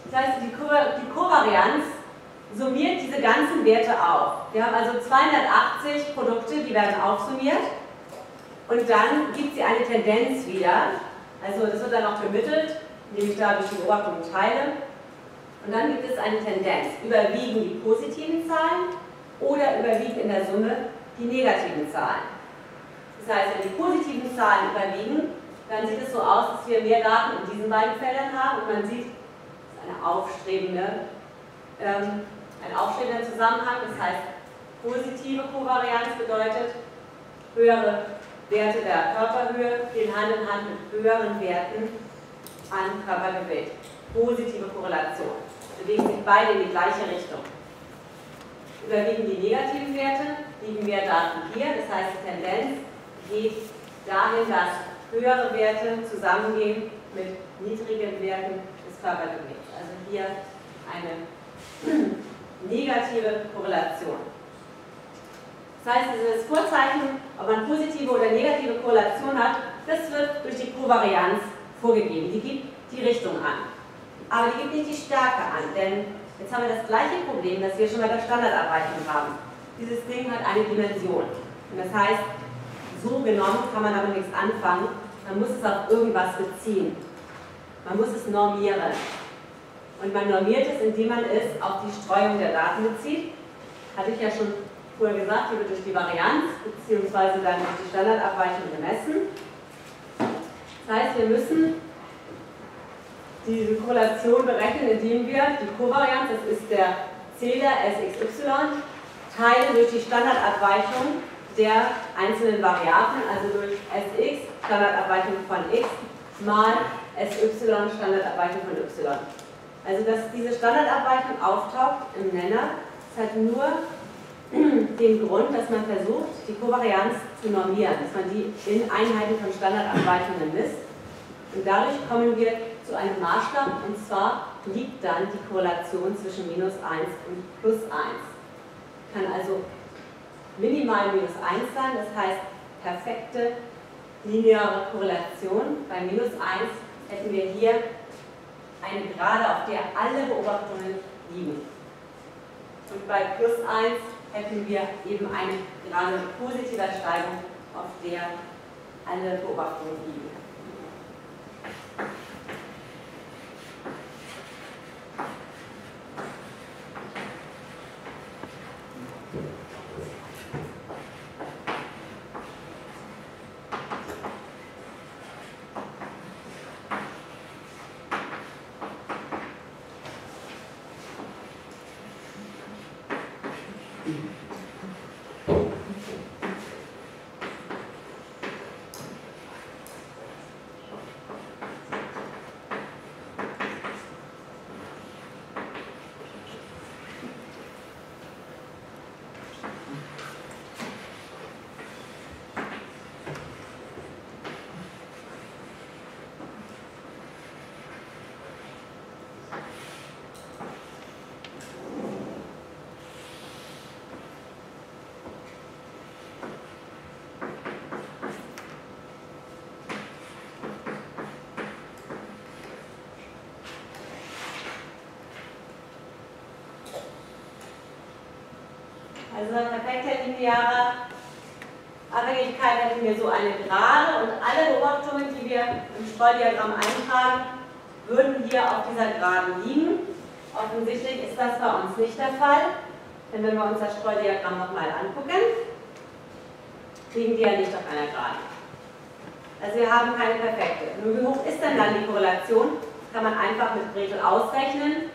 Das heißt, die, Ko die Kovarianz summiert diese ganzen Werte auf. Wir haben also zweihundertachtzig Produkte, die werden aufsummiert und dann gibt sie eine Tendenz wieder. Also das wird dann auch vermittelt, indem ich da durch die Beobachtung teile. Und dann gibt es eine Tendenz. Überwiegen die positiven Zahlen oder überwiegen in der Summe die negativen Zahlen. Das heißt, wenn die positiven Zahlen überwiegen, dann sieht es so aus, dass wir mehr Daten in diesen beiden Feldern haben und man sieht, das ist eine aufstrebende, ähm, ein aufstrebender Zusammenhang. Das heißt, positive Kovarianz bedeutet, höhere Werte der Körperhöhe gehen Hand in Hand mit höheren Werten an Körpergewicht. Positive Korrelation. Bewegen sich beide in die gleiche Richtung. Überwiegen die negativen Werte, liegen mehr Daten hier. Das heißt, die Tendenz geht dahin, dass höhere Werte zusammengehen mit niedrigen Werten des Körpergewichts. Also hier eine negative Korrelation. Das heißt, dieses Vorzeichen, ob man positive oder negative Korrelation hat, das wird durch die Kovarianz vorgegeben. Die gibt die Richtung an. Aber die gibt nicht die Stärke an, denn jetzt haben wir das gleiche Problem, das wir schon bei der Standardabweichung haben. Dieses Ding hat eine Dimension. Und das heißt, so genommen kann man damit nichts anfangen. Man muss es auf irgendwas beziehen. Man muss es normieren. Und man normiert es, indem man es auf die Streuung der Daten bezieht. Hatte ich ja schon vorher gesagt, die wird durch die Varianz bzw. dann durch die Standardabweichung gemessen. Das heißt, wir müssen diese Korrelation berechnen, indem wir die Kovarianz, das ist der Zähler S X Y, teilen durch die Standardabweichung der einzelnen Variablen, also durch S X, Standardabweichung von X, mal S Y, Standardabweichung von Y. Also dass diese Standardabweichung auftaucht im Nenner, das hat nur den Grund, dass man versucht, die Kovarianz zu normieren, dass man die in Einheiten von Standardabweichungen misst. Und dadurch kommen wir zu einem Maßstab, und zwar liegt dann die Korrelation zwischen minus eins und plus eins. Kann also minimal minus eins sein, das heißt perfekte lineare Korrelation. Bei minus eins hätten wir hier eine Gerade, auf der alle Beobachtungen liegen. Und bei plus eins hätten wir eben eine Gerade mit positiver Steigung, auf der alle Beobachtungen liegen. Also eine perfekte lineare Abhängigkeit hätten wir so eine Gerade und alle Beobachtungen, die wir im Streudiagramm eintragen, würden hier auf dieser Geraden liegen. Offensichtlich ist das bei uns nicht der Fall, denn wenn wir uns das Streudiagramm nochmal angucken, liegen die ja nicht auf einer Geraden. Also wir haben keine perfekte. Nun, wie hoch ist denn dann die Korrelation? Das kann man einfach mit Gretel ausrechnen.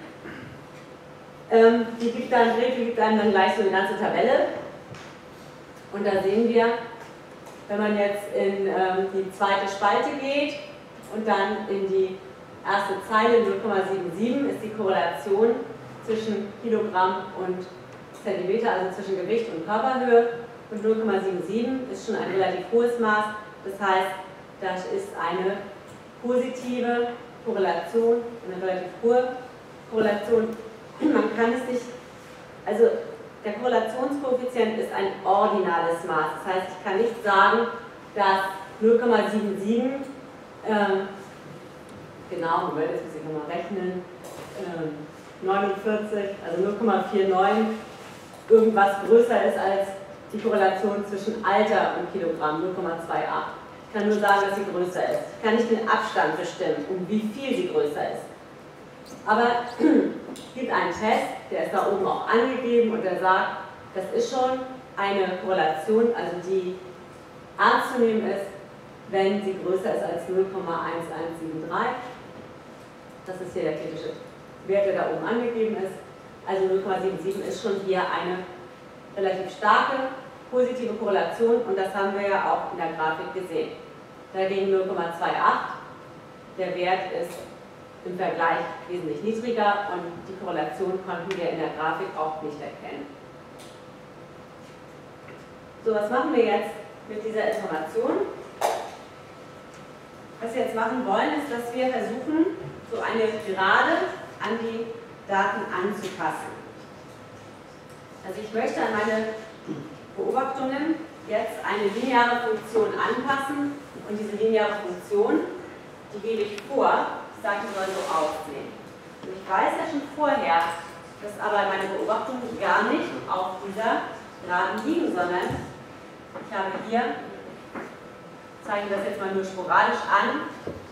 Ähm, die gibt dann, Gretel gibt einem dann gleich so eine ganze Tabelle. Und da sehen wir, wenn man jetzt in ähm, die zweite Spalte geht und dann in die erste Zeile null Komma siebenundsiebzig ist die Korrelation zwischen Kilogramm und Zentimeter, also zwischen Gewicht und Körperhöhe. Und null Komma siebenundsiebzig ist schon ein relativ hohes Maß. Das heißt, das ist eine positive Korrelation, eine relativ hohe Korrelation. Man kann es nicht, also der Korrelationskoeffizient ist ein ordinales Maß. Das heißt, ich kann nicht sagen, dass null Komma siebenundsiebzig, ähm, genau, Moment, jetzt muss ich nochmal rechnen, äh, neunundvierzig, also null Komma neunundvierzig, irgendwas größer ist als die Korrelation zwischen Alter und Kilogramm, null Komma achtundzwanzig. Ich kann nur sagen, dass sie größer ist. Ich kann nicht den Abstand bestimmen, um wie viel sie größer ist. Aber es gibt einen Test, der ist da oben auch angegeben und der sagt, das ist schon eine Korrelation, also die ernst zu nehmen ist, wenn sie größer ist als null Komma elf drei. Das ist hier der kritische Wert, der da oben angegeben ist. Also null Komma siebenundsiebzig ist schon hier eine relativ starke positive Korrelation und das haben wir ja auch in der Grafik gesehen. Dagegen null Komma achtundzwanzig, der Wert ist im Vergleich wesentlich niedriger und die Korrelation konnten wir in der Grafik auch nicht erkennen. So, was machen wir jetzt mit dieser Information? Was wir jetzt machen wollen, ist, dass wir versuchen, so eine Gerade an die Daten anzupassen. Also ich möchte an meine Beobachtungen jetzt eine lineare Funktion anpassen und diese lineare Funktion, die gebe ich vor, ich sage, die soll so aussehen. Und ich weiß ja schon vorher, dass aber meine Beobachtungen gar nicht auf dieser Geraden liegen, sondern ich habe hier, ich zeige das jetzt mal nur sporadisch an,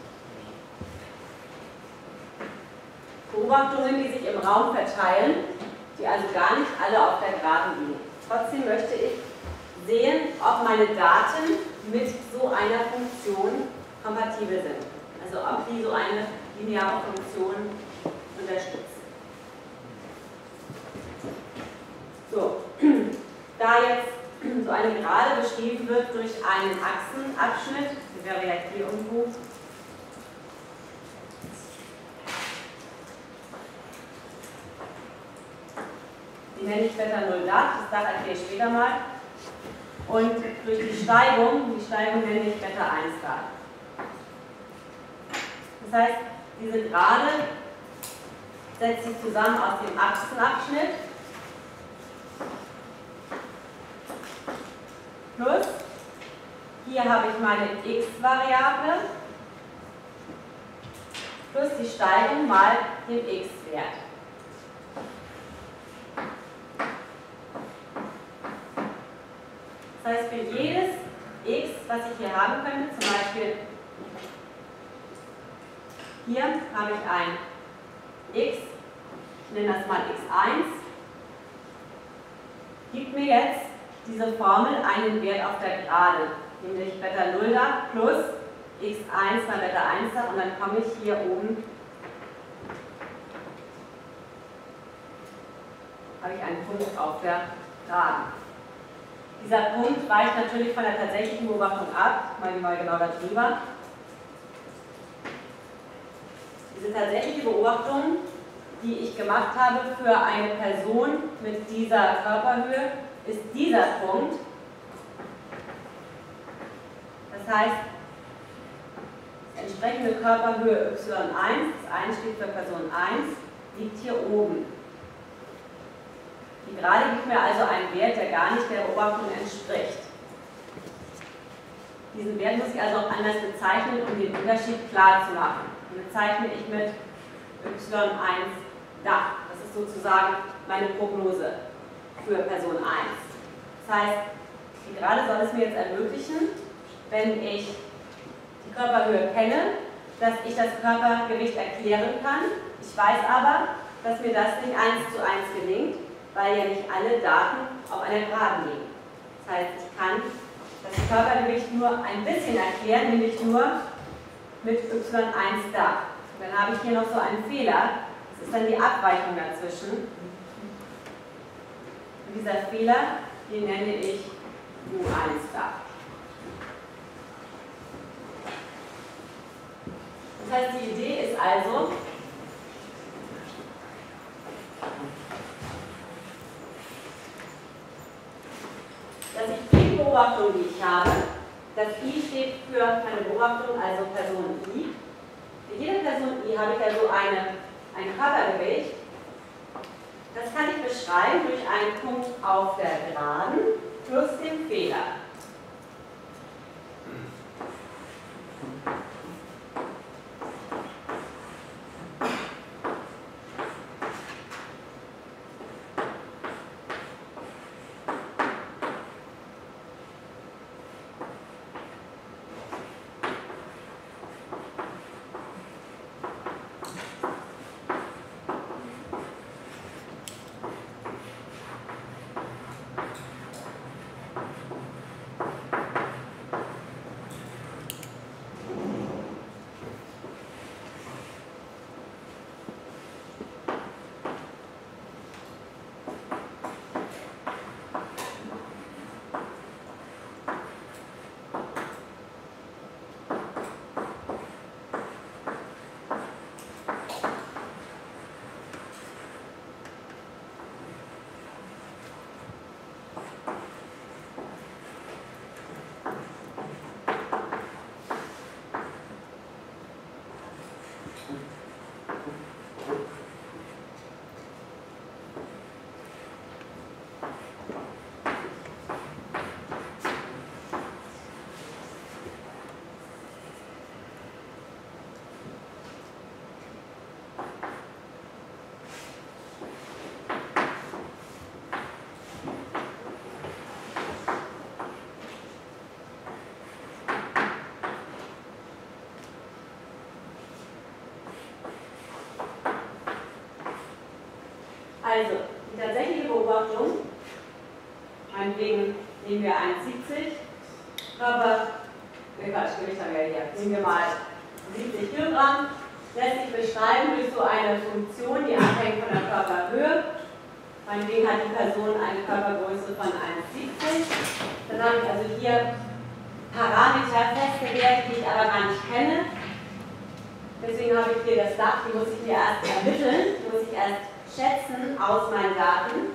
Beobachtungen, die sich im Raum verteilen, die also gar nicht alle auf der Geraden liegen. Trotzdem möchte ich sehen, ob meine Daten mit so einer Funktion kompatibel sind. Also ob die so eine lineare Funktion unterstützen. So, da jetzt so eine Gerade beschrieben wird durch einen Achsenabschnitt, die wäre ja hier irgendwo, die nenne ich Beta null Dach, das Dach erkläre ich später mal. Und durch die Steigung, die Steigung nenne ich Beta eins Dach. Das heißt, diese Gerade setzt sich zusammen aus dem Achsenabschnitt plus, hier habe ich meine x-Variable plus die Steigung mal dem x-Wert. Das heißt, für jedes x, was ich hier haben könnte, zum Beispiel hier habe ich ein x, ich nenne das mal x eins, gibt mir jetzt diese Formel einen Wert auf der Gerade, nämlich Beta null Dach plus x eins mal Beta eins Dach und dann komme ich hier oben, habe ich einen Punkt auf der Geraden. Dieser Punkt weicht natürlich von der tatsächlichen Beobachtung ab, mal mal genau darüber. Diese tatsächliche Beobachtung, die ich gemacht habe für eine Person mit dieser Körperhöhe, ist dieser Punkt. Das heißt, die entsprechende Körperhöhe y eins, das eins steht für Person eins, liegt hier oben. Die Gerade gibt mir also einen Wert, der gar nicht der Beobachtung entspricht. Diesen Wert muss ich also auch anders bezeichnen, um den Unterschied klar zu machen. Den bezeichne ich mit y eins Dach. Das ist sozusagen meine Prognose für Person eins. Das heißt, die Gerade soll es mir jetzt ermöglichen, wenn ich die Körperhöhe kenne, dass ich das Körpergewicht erklären kann. Ich weiß aber, dass mir das nicht eins zu eins gelingt, weil ja nicht alle Daten auf einer Geraden liegen. Das heißt, ich kann das Körpergewicht nur ein bisschen erklären, nämlich nur mit y eins Dach. Dann habe ich hier noch so einen Fehler, das ist dann die Abweichung dazwischen. Und dieser Fehler, den nenne ich u eins Dach. Das heißt, die Idee ist also, dass ich die Beobachtung, die ich habe, das I steht für meine Beobachtung, also Person I. Für jede Person I habe ich also eine, ein Körpergewicht. Das kann ich beschreiben durch einen Punkt auf der Geraden plus den Fehler. Also, die tatsächliche Beobachtung, meinetwegen nehmen wir eins Komma siebzig, Körper, ne Quatsch, Gewicht haben wir hier, nehmen wir mal siebzig Kilogramm, lässt sich beschreiben durch so eine Funktion, die abhängt von der Körperhöhe. Meinetwegen hat die Person eine Körpergröße von eins Komma siebzig. Dann habe ich also hier Parameter, feste Werte, die ich aber gar nicht kenne. Deswegen habe ich hier das Dach, die muss ich mir erst ermitteln, die muss ich erst schätzen aus meinen Daten.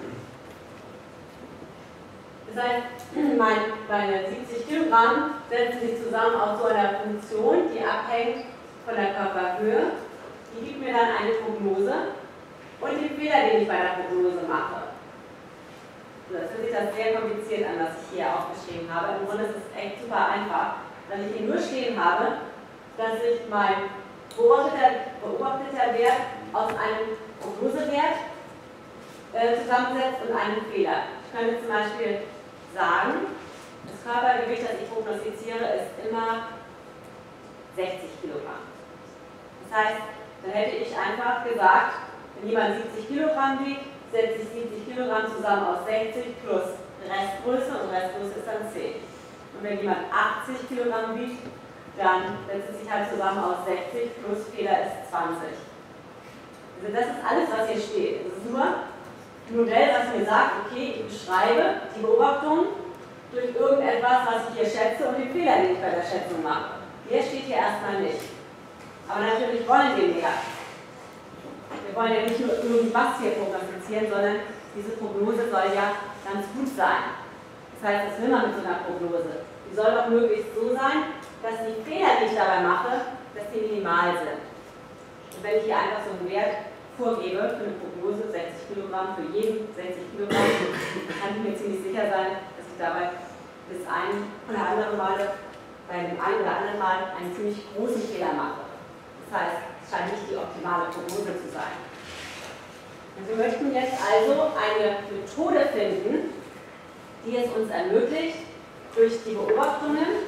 Das heißt, mein, meine siebzig Kilogramm setzen sich zusammen aus so einer Funktion, die abhängt von der Körperhöhe. Die gibt mir dann eine Prognose und den Fehler, den ich bei der Prognose mache. So, das hört sich das sehr kompliziert an, was ich hier aufgeschrieben habe. Im Grunde ist es echt super einfach, weil ich hier nur stehen habe, dass ich mein beobachteter, beobachteter Wert aus einem Prognosewert äh, zusammensetzt und einem Fehler. Ich könnte zum Beispiel sagen, das Körpergewicht, das ich prognostiziere, ist immer sechzig Kilogramm. Das heißt, dann hätte ich einfach gesagt, wenn jemand siebzig Kilogramm wiegt, setzt sich siebzig Kilogramm zusammen aus sechzig plus Restgröße und Restgröße ist dann zehn. Und wenn jemand achtzig Kilogramm wiegt, dann setzt es sich halt zusammen aus sechzig plus Fehler ist zwanzig. Also das ist alles, was hier steht. Es ist nur ein Modell, was mir sagt, okay, ich beschreibe die Beobachtung durch irgendetwas, was ich hier schätze und den Fehler, den ich bei der Schätzung mache. Der steht hier erstmal nicht. Aber natürlich wollen wir mehr. Wir wollen ja nicht nur irgendwas hier prognostizieren, sondern diese Prognose soll ja ganz gut sein. Das heißt, was will man mit so einer Prognose? Die soll doch möglichst so sein, dass die Fehler, die ich dabei mache, dass die minimal sind. Und wenn ich hier einfach so einen Wert vorgebe für eine Prognose, sechzig Kilogramm für jeden sechzig Kilogramm, kann ich mir ziemlich sicher sein, dass ich dabei bis ein oder andere Male, bei dem einen oder anderen Mal einen ziemlich großen Fehler mache. Das heißt, es scheint nicht die optimale Prognose zu sein. Und wir möchten jetzt also eine Methode finden, die es uns ermöglicht, durch die Beobachtungen,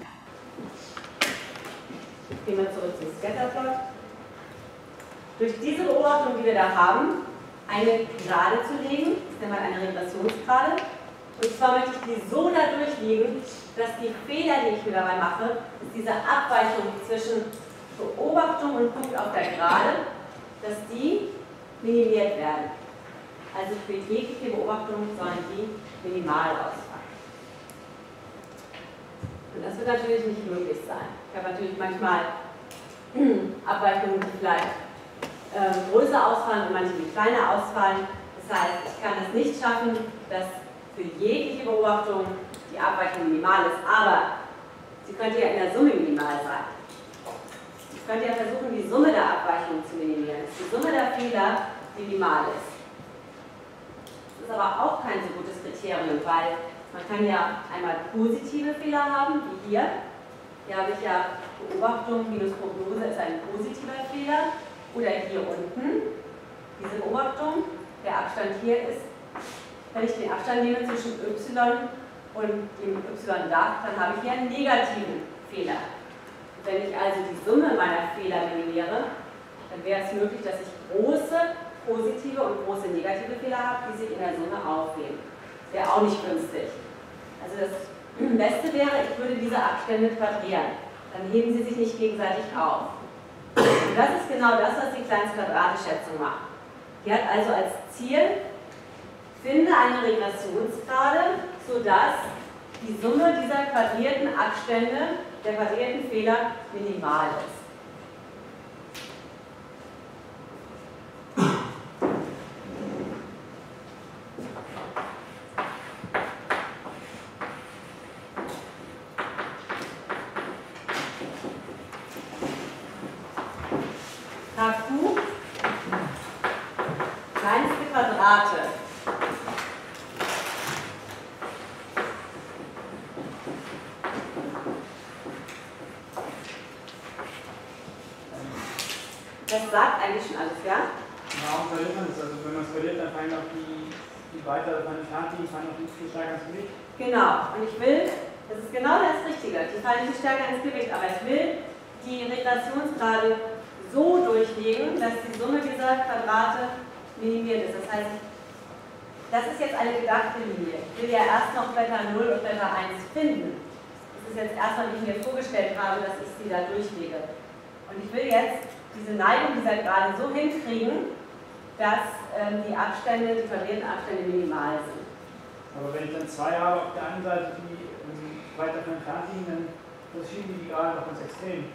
gehen wir zurück zum Scatterplot, durch diese Beobachtung, die wir da haben, eine Gerade zu legen, das nennt man eine Regressionsgrade. Und zwar möchte ich die so da durchlegen, dass die Fehler, die ich mir dabei mache, dass diese Abweichung zwischen Beobachtung und Punkt auf der Gerade, dass die minimiert werden. Also für jegliche Beobachtung sollen die minimal ausfallen. Und das wird natürlich nicht möglich sein. Ich habe natürlich manchmal Abweichungen, die vielleicht äh, größer ausfallen und manche, die kleiner ausfallen. Das heißt, ich kann es nicht schaffen, dass für jegliche Beobachtung die Abweichung minimal ist, aber sie könnte ja in der Summe minimal sein. Ich könnte ja versuchen, die Summe der Abweichungen zu minimieren. Das ist die Summe der Fehler, die minimal ist. Das ist aber auch kein so gutes Kriterium, weil man kann ja einmal positive Fehler haben, wie hier. Hier habe ich ja Beobachtung minus Prognose ist ein positiver Fehler. Oder hier unten, diese Beobachtung, der Abstand hier ist, wenn ich den Abstand nehme zwischen y und dem y-Dach, dann habe ich hier einen negativen Fehler. Wenn ich also die Summe meiner Fehler minimiere, dann wäre es möglich, dass ich große positive und große negative Fehler habe, die sich in der Summe aufheben. Das wäre auch nicht günstig. Also das Beste wäre, ich würde diese Abstände quadrieren. Dann heben sie sich nicht gegenseitig auf. Und das ist genau das, was die Kleinstquadrate-Schätzung macht. Die hat also als Ziel, finde eine Regressionsgrade, sodass die Summe dieser quadrierten Abstände, der quadrierten Fehler, minimal ist. K Q, kleinste Quadrate. Das sagt eigentlich schon alles, ja? Warum verliert man das? Also wenn man es verliert, dann fallen auch die, die weiter davon entfernt liegen, fallen auch nicht viel stärker ins Gewicht. Genau, und ich will, das ist genau das Richtige, die fallen nicht stärker ins Gewicht, aber ich will die Regressionsgrade so durchlegen, dass die Summe dieser Quadrate minimiert ist. Das heißt, das ist jetzt eine gedachte Linie. Ich will ja erst noch Beta null und Beta eins finden. Das ist jetzt erstmal, wie ich mir vorgestellt habe, dass ich sie da durchlege. Und ich will jetzt diese Neigung dieser Gerade so hinkriegen, dass ähm, die Abstände, die verlierten Abstände minimal sind. Aber wenn ich dann zwei habe auf der einen Seite, die ähm, weiter von entfernt liegen, dann verschieben die die gerade noch ganz extrem.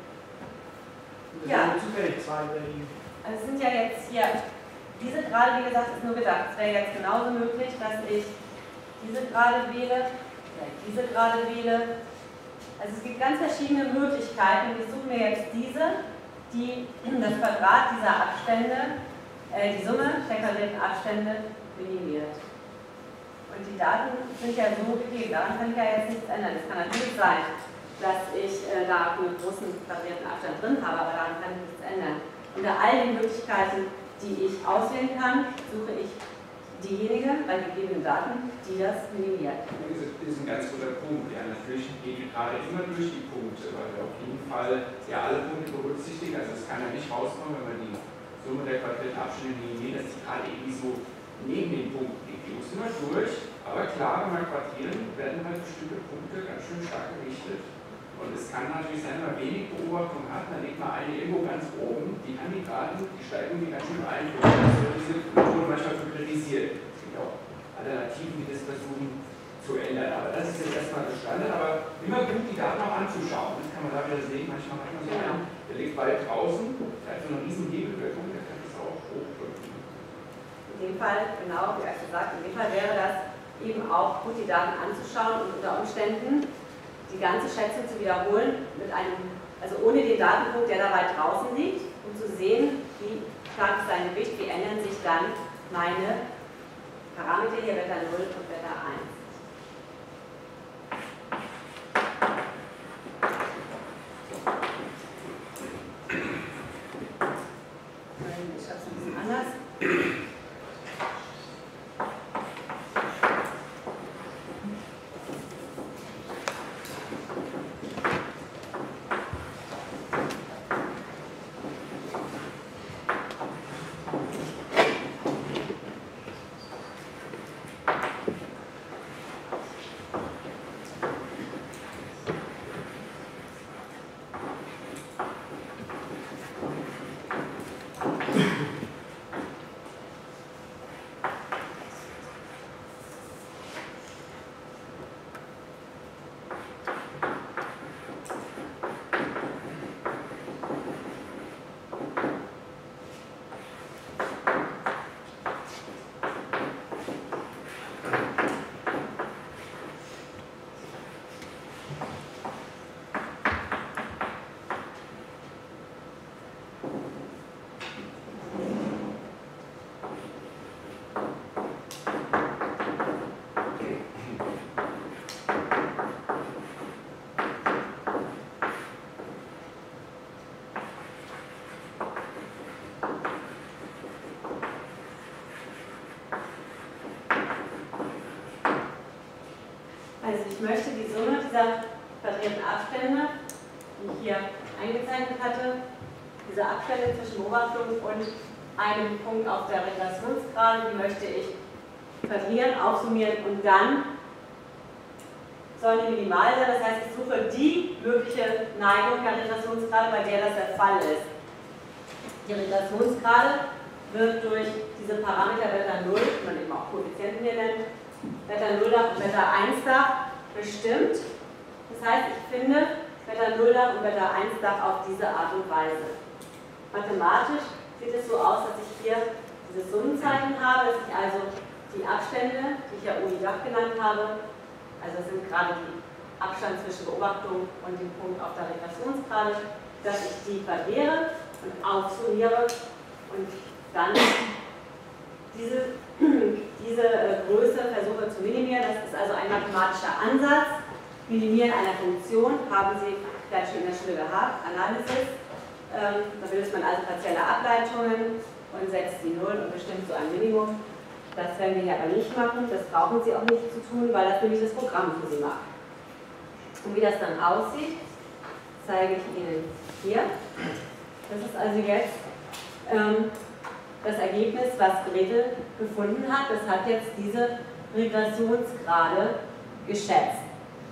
Und das Ja. sind zufällig zwei liegen. Also es sind ja jetzt hier, diese Gerade, wie gesagt, ist nur gedacht. Es wäre jetzt genauso möglich, dass ich diese Gerade wähle, diese Gerade wähle. Also es gibt ganz verschiedene Möglichkeiten. Ich suche mir jetzt diese, die das Quadrat dieser Abstände, äh, die Summe der quadratischen Abstände minimiert. Und die Daten sind ja so gegeben, daran kann ich ja jetzt nichts ändern. Es kann natürlich sein, dass ich äh, da einen großen quadratischen Abstand drin habe, aber daran kann ich nichts ändern. Unter all den Möglichkeiten, die ich auswählen kann, suche ich diejenige bei gegebenen Daten, die das minimiert. Das ist ein ganz guter Punkt. Ja, natürlich geht die gerade immer durch die Punkte, weil wir auf jeden Fall ja alle Punkte berücksichtigen. Also es kann ja nicht rauskommen, wenn man die Summe der quadratischen Abstände minimiert, dass die gerade irgendwie so neben den Punkten liegt. Die muss immer durch, aber klar, wenn man quadrieren, werden halt bestimmte Punkte ganz schön stark gewichtet. Und es kann natürlich sein, wenn man wenig Beobachtung hat, dann legt man eine irgendwo ganz oben, die kann die Daten, die Steigung, die ganz schön beeinflussen. Also diese Methode manchmal kritisiert. Es gibt auch Alternativen, die das versuchen zu ändern. Aber das ist jetzt erstmal der Standard. Aber immer gut, die Daten auch anzuschauen. Das kann man da wieder sehen. Manchmal hat man so einen, der liegt weit draußen, der hat so eine riesen Hebelwirkung, der kann das auch hochdrücken. In dem Fall, genau wie er gesagt, in dem Fall wäre das eben auch gut, die Daten anzuschauen und unter Umständen die ganze Schätzung zu wiederholen, mit einem, also ohne den Datenpunkt, der da weit draußen liegt, um zu sehen, wie stark ist sein Gewicht, wie ändern sich dann meine Parameter hier, Beta null und Beta eins. Ich schreibe es ein bisschen anders. Also ich möchte die Summe dieser quadratischen Abstände, die ich hier eingezeichnet hatte, diese Abstände zwischen Beobachtung und einem Punkt auf der Regressionsgrade, die möchte ich quadrieren, aufsummieren und dann sollen die minimal sein. Das heißt, ich suche die mögliche Neigung der Regressionsgrade, bei der das der Fall ist. Die Regressionsgrade wird durch diese Parameter Beta null, die man eben auch Koeffizienten hier nennt, Beta null Dach und Beta eins Dach bestimmt. Das heißt, ich finde Beta null Dach und Beta eins Dach auf diese Art und Weise. Mathematisch sieht es so aus, dass ich hier dieses Summenzeichen habe, dass ich also die Abstände, die ich ja Uni Dach genannt habe, also das sind gerade die Abstand zwischen Beobachtung und dem Punkt auf der Regressionsgrade, dass ich die quadriere und aufsummiere und dann diese, diese Größe versuche zu minimieren. Das ist also ein mathematischer Ansatz. Minimieren einer Funktion haben Sie vielleicht schon in der Schule gehabt, Analysis. Ähm, da bildet man also partielle Ableitungen und setzt die Null und bestimmt so ein Minimum. Das werden wir hier aber nicht machen, das brauchen Sie auch nicht zu tun, weil das nämlich das Programm für Sie macht. Und wie das dann aussieht, zeige ich Ihnen hier. Das ist also jetzt ähm, das Ergebnis, was Gretel gefunden hat. Das hat jetzt diese Regressionsgrade geschätzt.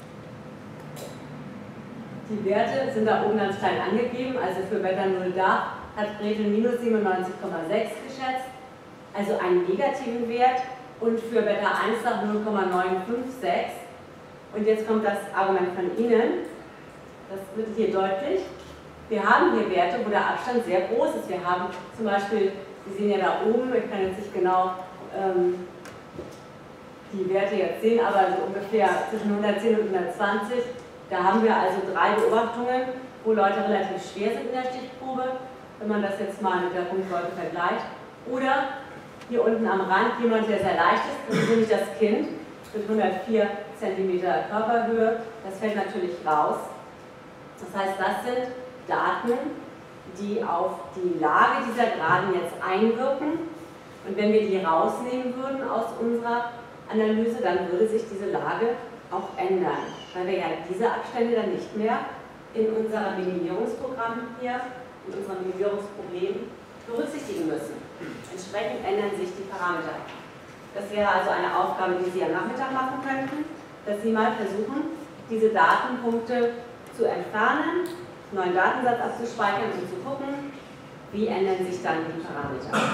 Die Werte sind da oben ganz klein angegeben, also für Beta null da hat Gretel minus siebenundneunzig Komma sechs geschätzt, also einen negativen Wert, und für Beta eins nach null Komma neun fünf sechs. Und jetzt kommt das Argument von Ihnen, das wird hier deutlich. Wir haben hier Werte, wo der Abstand sehr groß ist. Wir haben zum Beispiel, Sie sehen ja da oben, ich kann jetzt nicht genau ähm, die Werte jetzt sehen, aber so ungefähr zwischen hundertzehn und hundertzwanzig. Da haben wir also drei Beobachtungen, wo Leute relativ schwer sind in der Stichprobe, wenn man das jetzt mal mit der Punktwolke vergleicht. Oder hier unten am Rand jemand, der sehr leicht ist, das ist nämlich das Kind mit hundertvier Zentimeter Körperhöhe. Das fällt natürlich raus. Das heißt, das sind Daten, die auf die Lage dieser Geraden jetzt einwirken. Und wenn wir die rausnehmen würden aus unserer Analyse, dann würde sich diese Lage auch ändern, weil wir ja diese Abstände dann nicht mehr in unserem Minimierungsprogramm hier, in unserem Minimierungsproblem berücksichtigen müssen. Entsprechend ändern sich die Parameter. Das wäre also eine Aufgabe, die Sie am Nachmittag machen könnten, dass Sie mal versuchen, diese Datenpunkte zu entfernen, einen neuen Datensatz abzuspeichern und zu gucken, wie ändern sich dann die Parameter.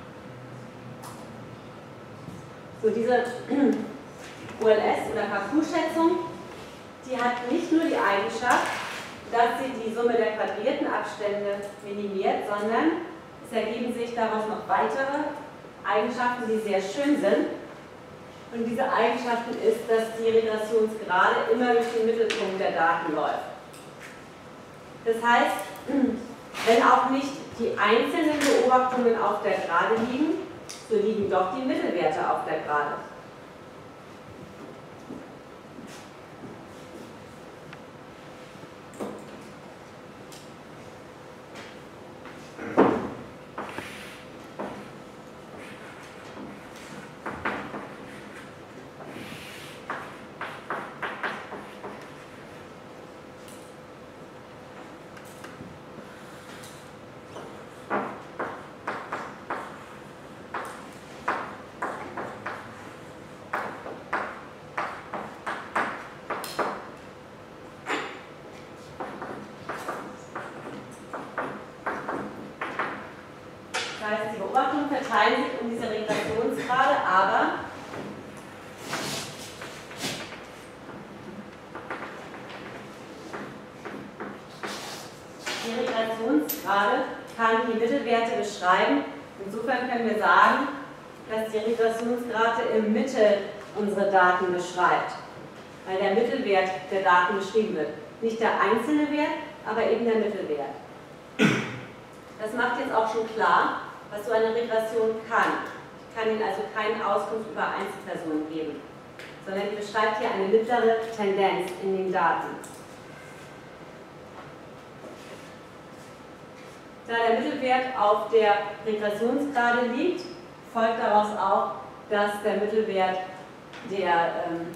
So, diese O L S- oder K Q-Schätzung, die hat nicht nur die Eigenschaft, dass sie die Summe der quadrierten Abstände minimiert, sondern es ergeben sich daraus noch weitere Eigenschaften, die sehr schön sind. Und diese Eigenschaften ist, dass die Regressionsgrade immer durch den Mittelpunkt der Daten läuft. Das heißt, wenn auch nicht die einzelnen Beobachtungen auf der Gerade liegen, so liegen doch die Mittelwerte auf der Gerade. Das heißt, die Beobachtungen verteilen sich um diese Regressionsgrade, aber die Regressionsgrade kann die Mittelwerte beschreiben. Insofern können wir sagen, dass die Regressionsgrade im Mittel unsere Daten beschreibt, weil der Mittelwert der Daten beschrieben wird. Nicht der einzelne Wert, aber eben der Mittelwert. Das macht jetzt auch schon klar, was so eine Regression kann. Ich kann Ihnen also keine Auskunft über Einzelpersonen geben, sondern die beschreibt hier eine mittlere Tendenz in den Daten. Da der Mittelwert auf der Regressionsgrade liegt, folgt daraus auch, dass der Mittelwert der ähm,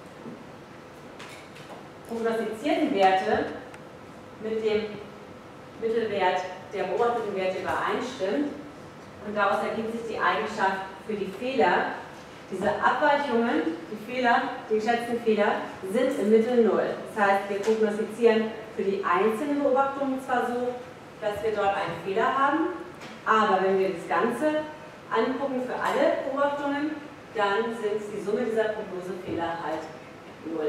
prognostizierten Werte mit dem Mittelwert der beobachteten Werte übereinstimmt. Und daraus ergibt sich die Eigenschaft für die Fehler. Diese Abweichungen, die Fehler, die geschätzten Fehler, sind im Mittel null. Das heißt, wir prognostizieren für die einzelnen Beobachtungen zwar so, dass wir dort einen Fehler haben, aber wenn wir das Ganze angucken für alle Beobachtungen, dann sind die Summe dieser Prognosefehler halt null.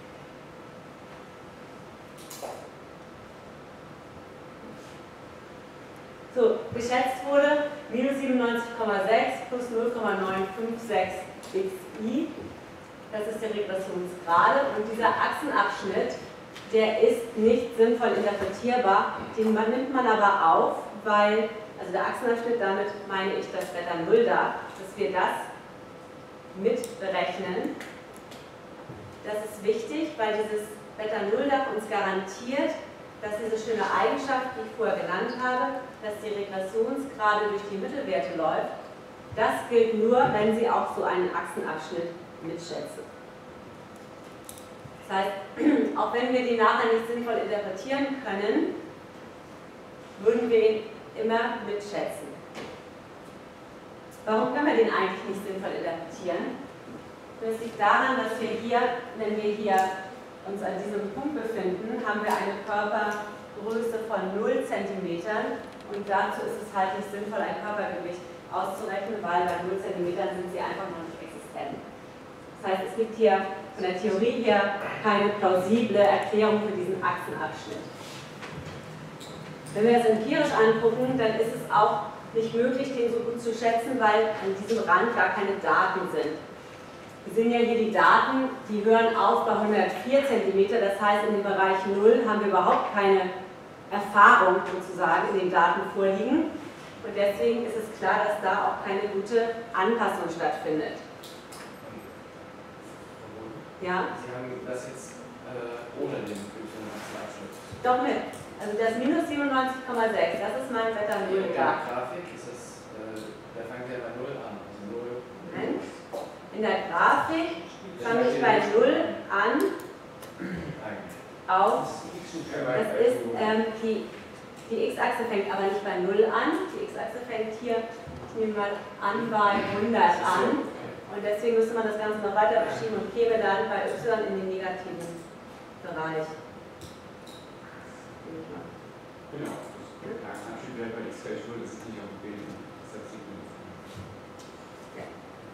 So, geschätzt wurde minus siebenundneunzig Komma sechs plus null Komma neun fünf sechs xi. Das ist die Regressionsgrade und dieser Achsenabschnitt, der ist nicht sinnvoll interpretierbar. Den nimmt man aber auf, weil, also der Achsenabschnitt, damit meine ich das Beta null da, dass wir das mitberechnen. Das ist wichtig, weil dieses Beta null da uns garantiert, dass diese schöne Eigenschaft, die ich vorher genannt habe, dass die Regressionsgrade durch die Mittelwerte läuft, das gilt nur, wenn Sie auch so einen Achsenabschnitt mitschätzen. Das heißt, auch wenn wir die nachher nicht sinnvoll interpretieren können, würden wir ihn immer mitschätzen. Warum können wir den eigentlich nicht sinnvoll interpretieren? Das liegt daran, dass wir hier, wenn wir hier uns an diesem Punkt befinden, haben wir eine Körpergröße von null Zentimetern und dazu ist es halt nicht sinnvoll, ein Körpergewicht auszurechnen, weil bei null Zentimetern sind sie einfach noch nicht existent. Das heißt, es gibt hier von der Theorie her keine plausible Erklärung für diesen Achsenabschnitt. Wenn wir das empirisch angucken, dann ist es auch nicht möglich, den so gut zu schätzen, weil an diesem Rand gar keine Daten sind. Wir sehen ja hier die Daten, die hören auf bei hundertvier Zentimeter, das heißt in dem Bereich null haben wir überhaupt keine Erfahrung sozusagen in den Daten vorliegen und deswegen ist es klar, dass da auch keine gute Anpassung stattfindet. Ja? Sie haben das jetzt äh, ohne den Prüfungsabschnitt. Doch mit. Also das minus siebenundneunzig Komma sechs, das ist mein Wetter null In da. der Grafik ist es, äh, da fängt ja bei null an. Also null. Moment. In der Grafik fange ich bei null an. Auf. Das ist ähm, die, die X-Achse fängt aber nicht bei null an. Die X-Achse fängt hier, ich nehme mal an, bei hundert an. Und deswegen müsste man das Ganze noch weiter verschieben und käme dann bei y in den negativen Bereich. Genau, der Achsenabschnitt wäre bei x gleich null, das ist nicht auf dem Bild. Das sieht man Ja.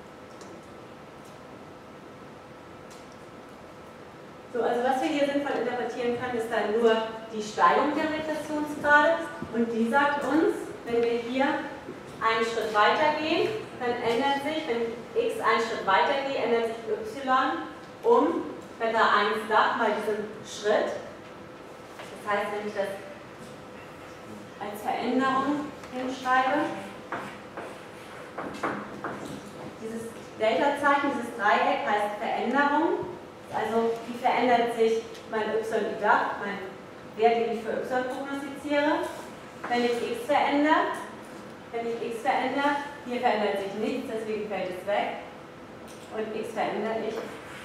So, also was wir hier sinnvoll interpretieren können, ist dann nur die Steigung der Regressionsgrade und die sagt uns, wenn wir hier einen Schritt weiter gehen, dann ändert sich, wenn x einen Schritt weiter geht, ändert sich y um Beta eins Dach mal diesen Schritt. Das heißt, wenn ich das als Veränderung hinschreibe, dieses Delta-Zeichen, dieses Dreieck heißt Veränderung, also wie verändert sich mein y-Dach, mein Wert, den ich für y prognostiziere, wenn ich x verändere. Wenn ich x verändere, hier verändert sich nichts, deswegen fällt es weg. Und x verändere ich.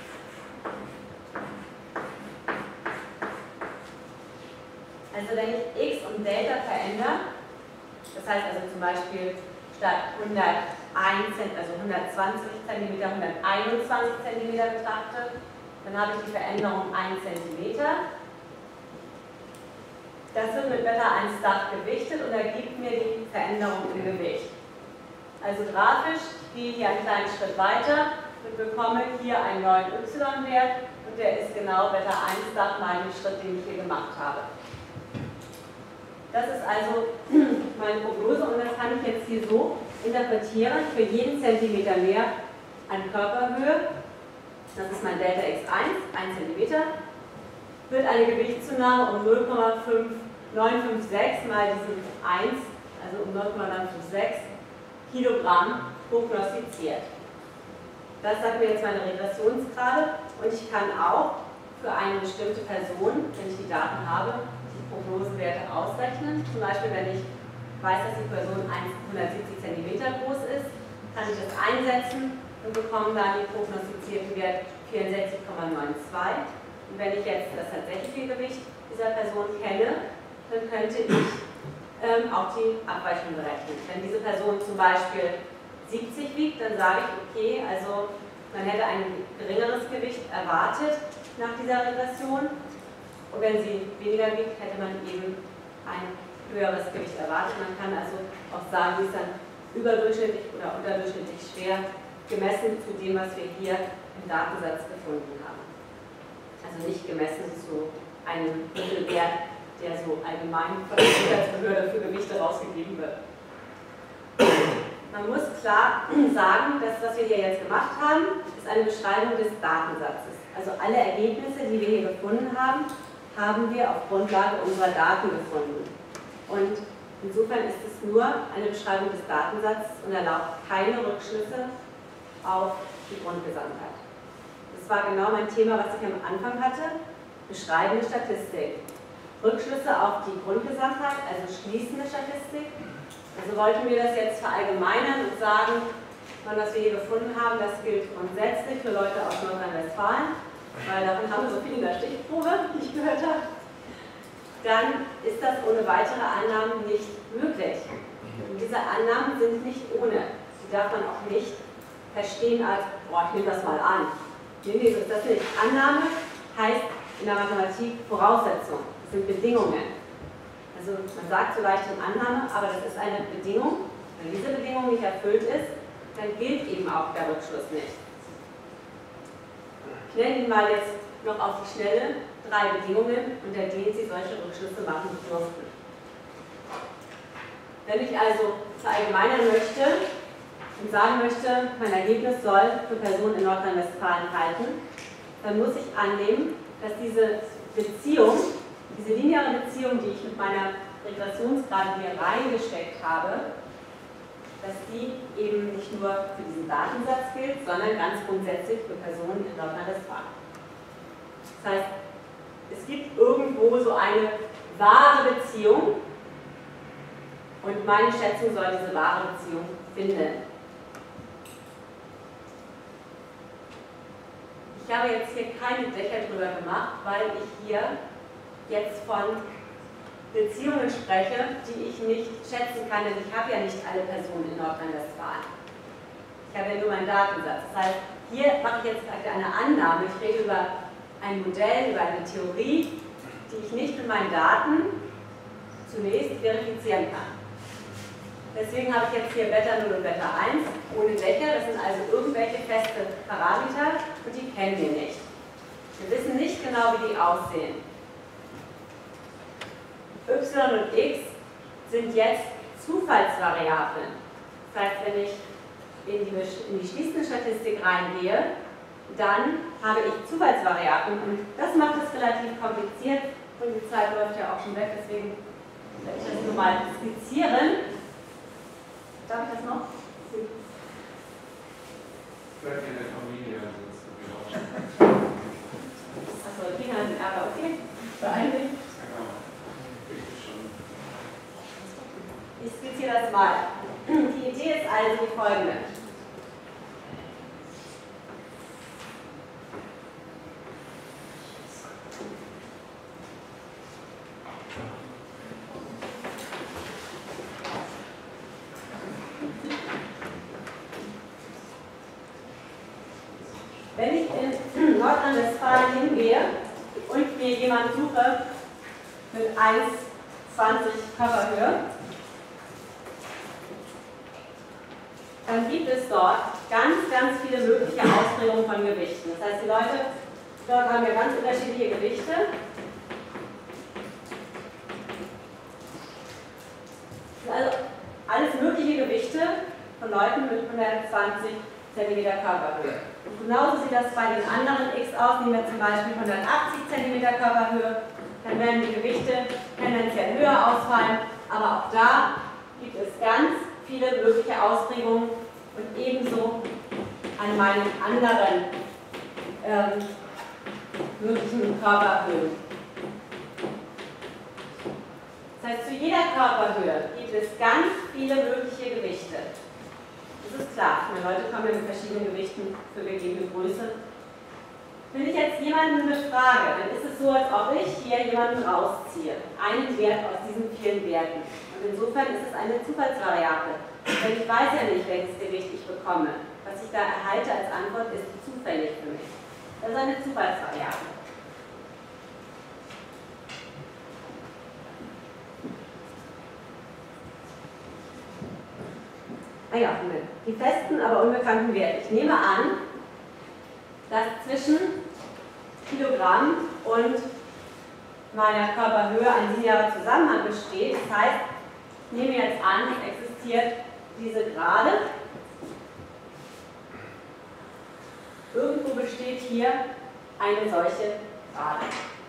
Also wenn ich x und Delta verändere, das heißt also zum Beispiel statt hunderteins, also hundertzwanzig Zentimeter, hunderteinundzwanzig Zentimeter betrachte, dann habe ich die Veränderung ein Zentimeter. Das wird mit Beta eins Dach gewichtet und ergibt mir die Veränderung im Gewicht. Also grafisch gehe ich hier einen kleinen Schritt weiter und bekomme hier einen neuen y-Wert und der ist genau Beta eins Dach mal den Schritt, den ich hier gemacht habe. Das ist also meine Prognose und das kann ich jetzt hier so interpretieren, für jeden Zentimeter mehr an Körperhöhe, das ist mein Delta x eins, ein Zentimeter, wird eine Gewichtszunahme um null Komma neun fünf sechs mal diesen eins, also um null Komma neun fünf sechs Kilogramm prognostiziert. Das sagt mir jetzt meine Regressionsgrade und ich kann auch für eine bestimmte Person, wenn ich die Daten habe, die Prognosewerte ausrechnen. Zum Beispiel, wenn ich weiß, dass die Person hundertsiebzig Zentimeter groß ist, kann ich das einsetzen und bekomme dann den prognostizierten Wert vierundsechzig Komma zweiundneunzig. Und wenn ich jetzt das tatsächliche Gewicht dieser Person kenne, dann könnte ich ähm, auch die Abweichung berechnen. Wenn diese Person zum Beispiel siebzig wiegt, dann sage ich, okay, also man hätte ein geringeres Gewicht erwartet nach dieser Regression. Und wenn sie weniger wiegt, hätte man eben ein höheres Gewicht erwartet. Man kann also auch sagen, sie ist dann überdurchschnittlich oder unterdurchschnittlich schwer gemessen zu dem, was wir hier im Datensatz gefunden haben. Also nicht gemessen zu einem Mittelwert, der so allgemein von der Gesundheitsbehörde für Gewichte rausgegeben wird. Man muss klar sagen, dass was wir hier jetzt gemacht haben, ist eine Beschreibung des Datensatzes. Also alle Ergebnisse, die wir hier gefunden haben, haben wir auf Grundlage unserer Daten gefunden. Und insofern ist es nur eine Beschreibung des Datensatzes und erlaubt keine Rückschlüsse auf die Grundgesamtheit. Das war genau mein Thema, was ich am Anfang hatte, beschreibende Statistik. Rückschlüsse auf die Grundgesamtheit, also schließende Statistik. Also wollten wir das jetzt verallgemeinern und sagen, was wir hier gefunden haben, das gilt grundsätzlich für Leute aus Nordrhein-Westfalen, weil davon haben wir so viel in der Stichprobe, die ich gehört habe. Dann ist das ohne weitere Annahmen nicht möglich. Und diese Annahmen sind nicht ohne. Die darf man auch nicht verstehen als, boah, ich nehme das mal an. Nee, nee, so ist das nicht. Annahme heißt in der Mathematik Voraussetzung, das sind Bedingungen. Also man sagt so leicht in Annahme, aber das ist eine Bedingung. Wenn diese Bedingung nicht erfüllt ist, dann gilt eben auch der Rückschluss nicht. Ich nenne Ihnen mal jetzt noch auf die Schnelle drei Bedingungen, unter denen Sie solche Rückschlüsse machen dürften. Wenn ich also verallgemeinern möchte und sagen möchte, mein Ergebnis soll für Personen in Nordrhein-Westfalen halten, dann muss ich annehmen, dass diese Beziehung, diese lineare Beziehung, die ich mit meiner Regressionsgrade hier reingesteckt habe, dass die eben nicht nur für diesen Datensatz gilt, sondern ganz grundsätzlich für Personen in Nordrhein-Westfalen. Das heißt, es gibt irgendwo so eine wahre Beziehung und meine Schätzung soll diese wahre Beziehung finden. Ich habe jetzt hier keine Dächer drüber gemacht, weil ich hier jetzt von Beziehungen spreche, die ich nicht schätzen kann, denn ich habe ja nicht alle Personen in Nordrhein-Westfalen. Ich habe ja nur meinen Datensatz. Das heißt, hier mache ich jetzt eine Annahme, ich rede über ein Modell, über eine Theorie, die ich nicht mit meinen Daten zunächst verifizieren kann. Deswegen habe ich jetzt hier Beta null und Beta eins ohne Dächer, das sind also irgendwelche feste Parameter und die kennen wir nicht. Wir wissen nicht genau, wie die aussehen. Y und X sind jetzt Zufallsvariablen. Das heißt, wenn ich in die, in die schließende Statistik reingehe, dann habe ich Zufallsvariablen und das macht es relativ kompliziert und die Zeit läuft ja auch schon weg, deswegen werde ich das nur mal skizzieren. Darf ich das noch? Vielleicht in der Familie. Achso, die Kinder sind Ärger, okay. Beeilig. Ich skizziere das mal. Die Idee ist also die folgende. Wenn ich in Nordrhein-Westfalen hingehe und mir jemanden suche mit eins Komma zwanzig Körperhöhe, dann gibt es dort ganz, ganz viele mögliche Ausprägungen von Gewichten. Das heißt, die Leute dort haben ja ganz unterschiedliche Gewichte. Das sind also alles mögliche Gewichte von Leuten mit hundertzwanzig Zentimeter Körperhöhe. Und genauso sieht das bei den anderen X aus, nehmen wir zum Beispiel hundertachtzig Zentimeter Körperhöhe, dann werden die Gewichte tendenziell höher ausfallen, aber auch da gibt es ganz viele mögliche Ausprägungen und ebenso an meinen anderen ähm, möglichen Körperhöhen. Das heißt, zu jeder Körperhöhe gibt es ganz viele mögliche Gewichte. Das ist klar, meine Leute kommen ja mit verschiedenen Gewichten für gegebene Größe. Wenn ich jetzt jemanden befrage, dann ist es so, als ob ich hier jemanden rausziehe, einen Wert aus diesen vielen Werten. Und insofern ist es eine Zufallsvariable. Denn ich weiß ja nicht, welches Gewicht ich bekomme. Was ich da erhalte als Antwort, ist zufällig für mich. Das ist eine Zufallsvariable. Ah ja, die festen, aber unbekannten Werte. Ich nehme an, dass zwischen Kilogramm und meiner Körperhöhe ein linearer Zusammenhang besteht. Das heißt, ich nehme jetzt an, es existiert diese Gerade. Irgendwo besteht hier eine solche Gerade.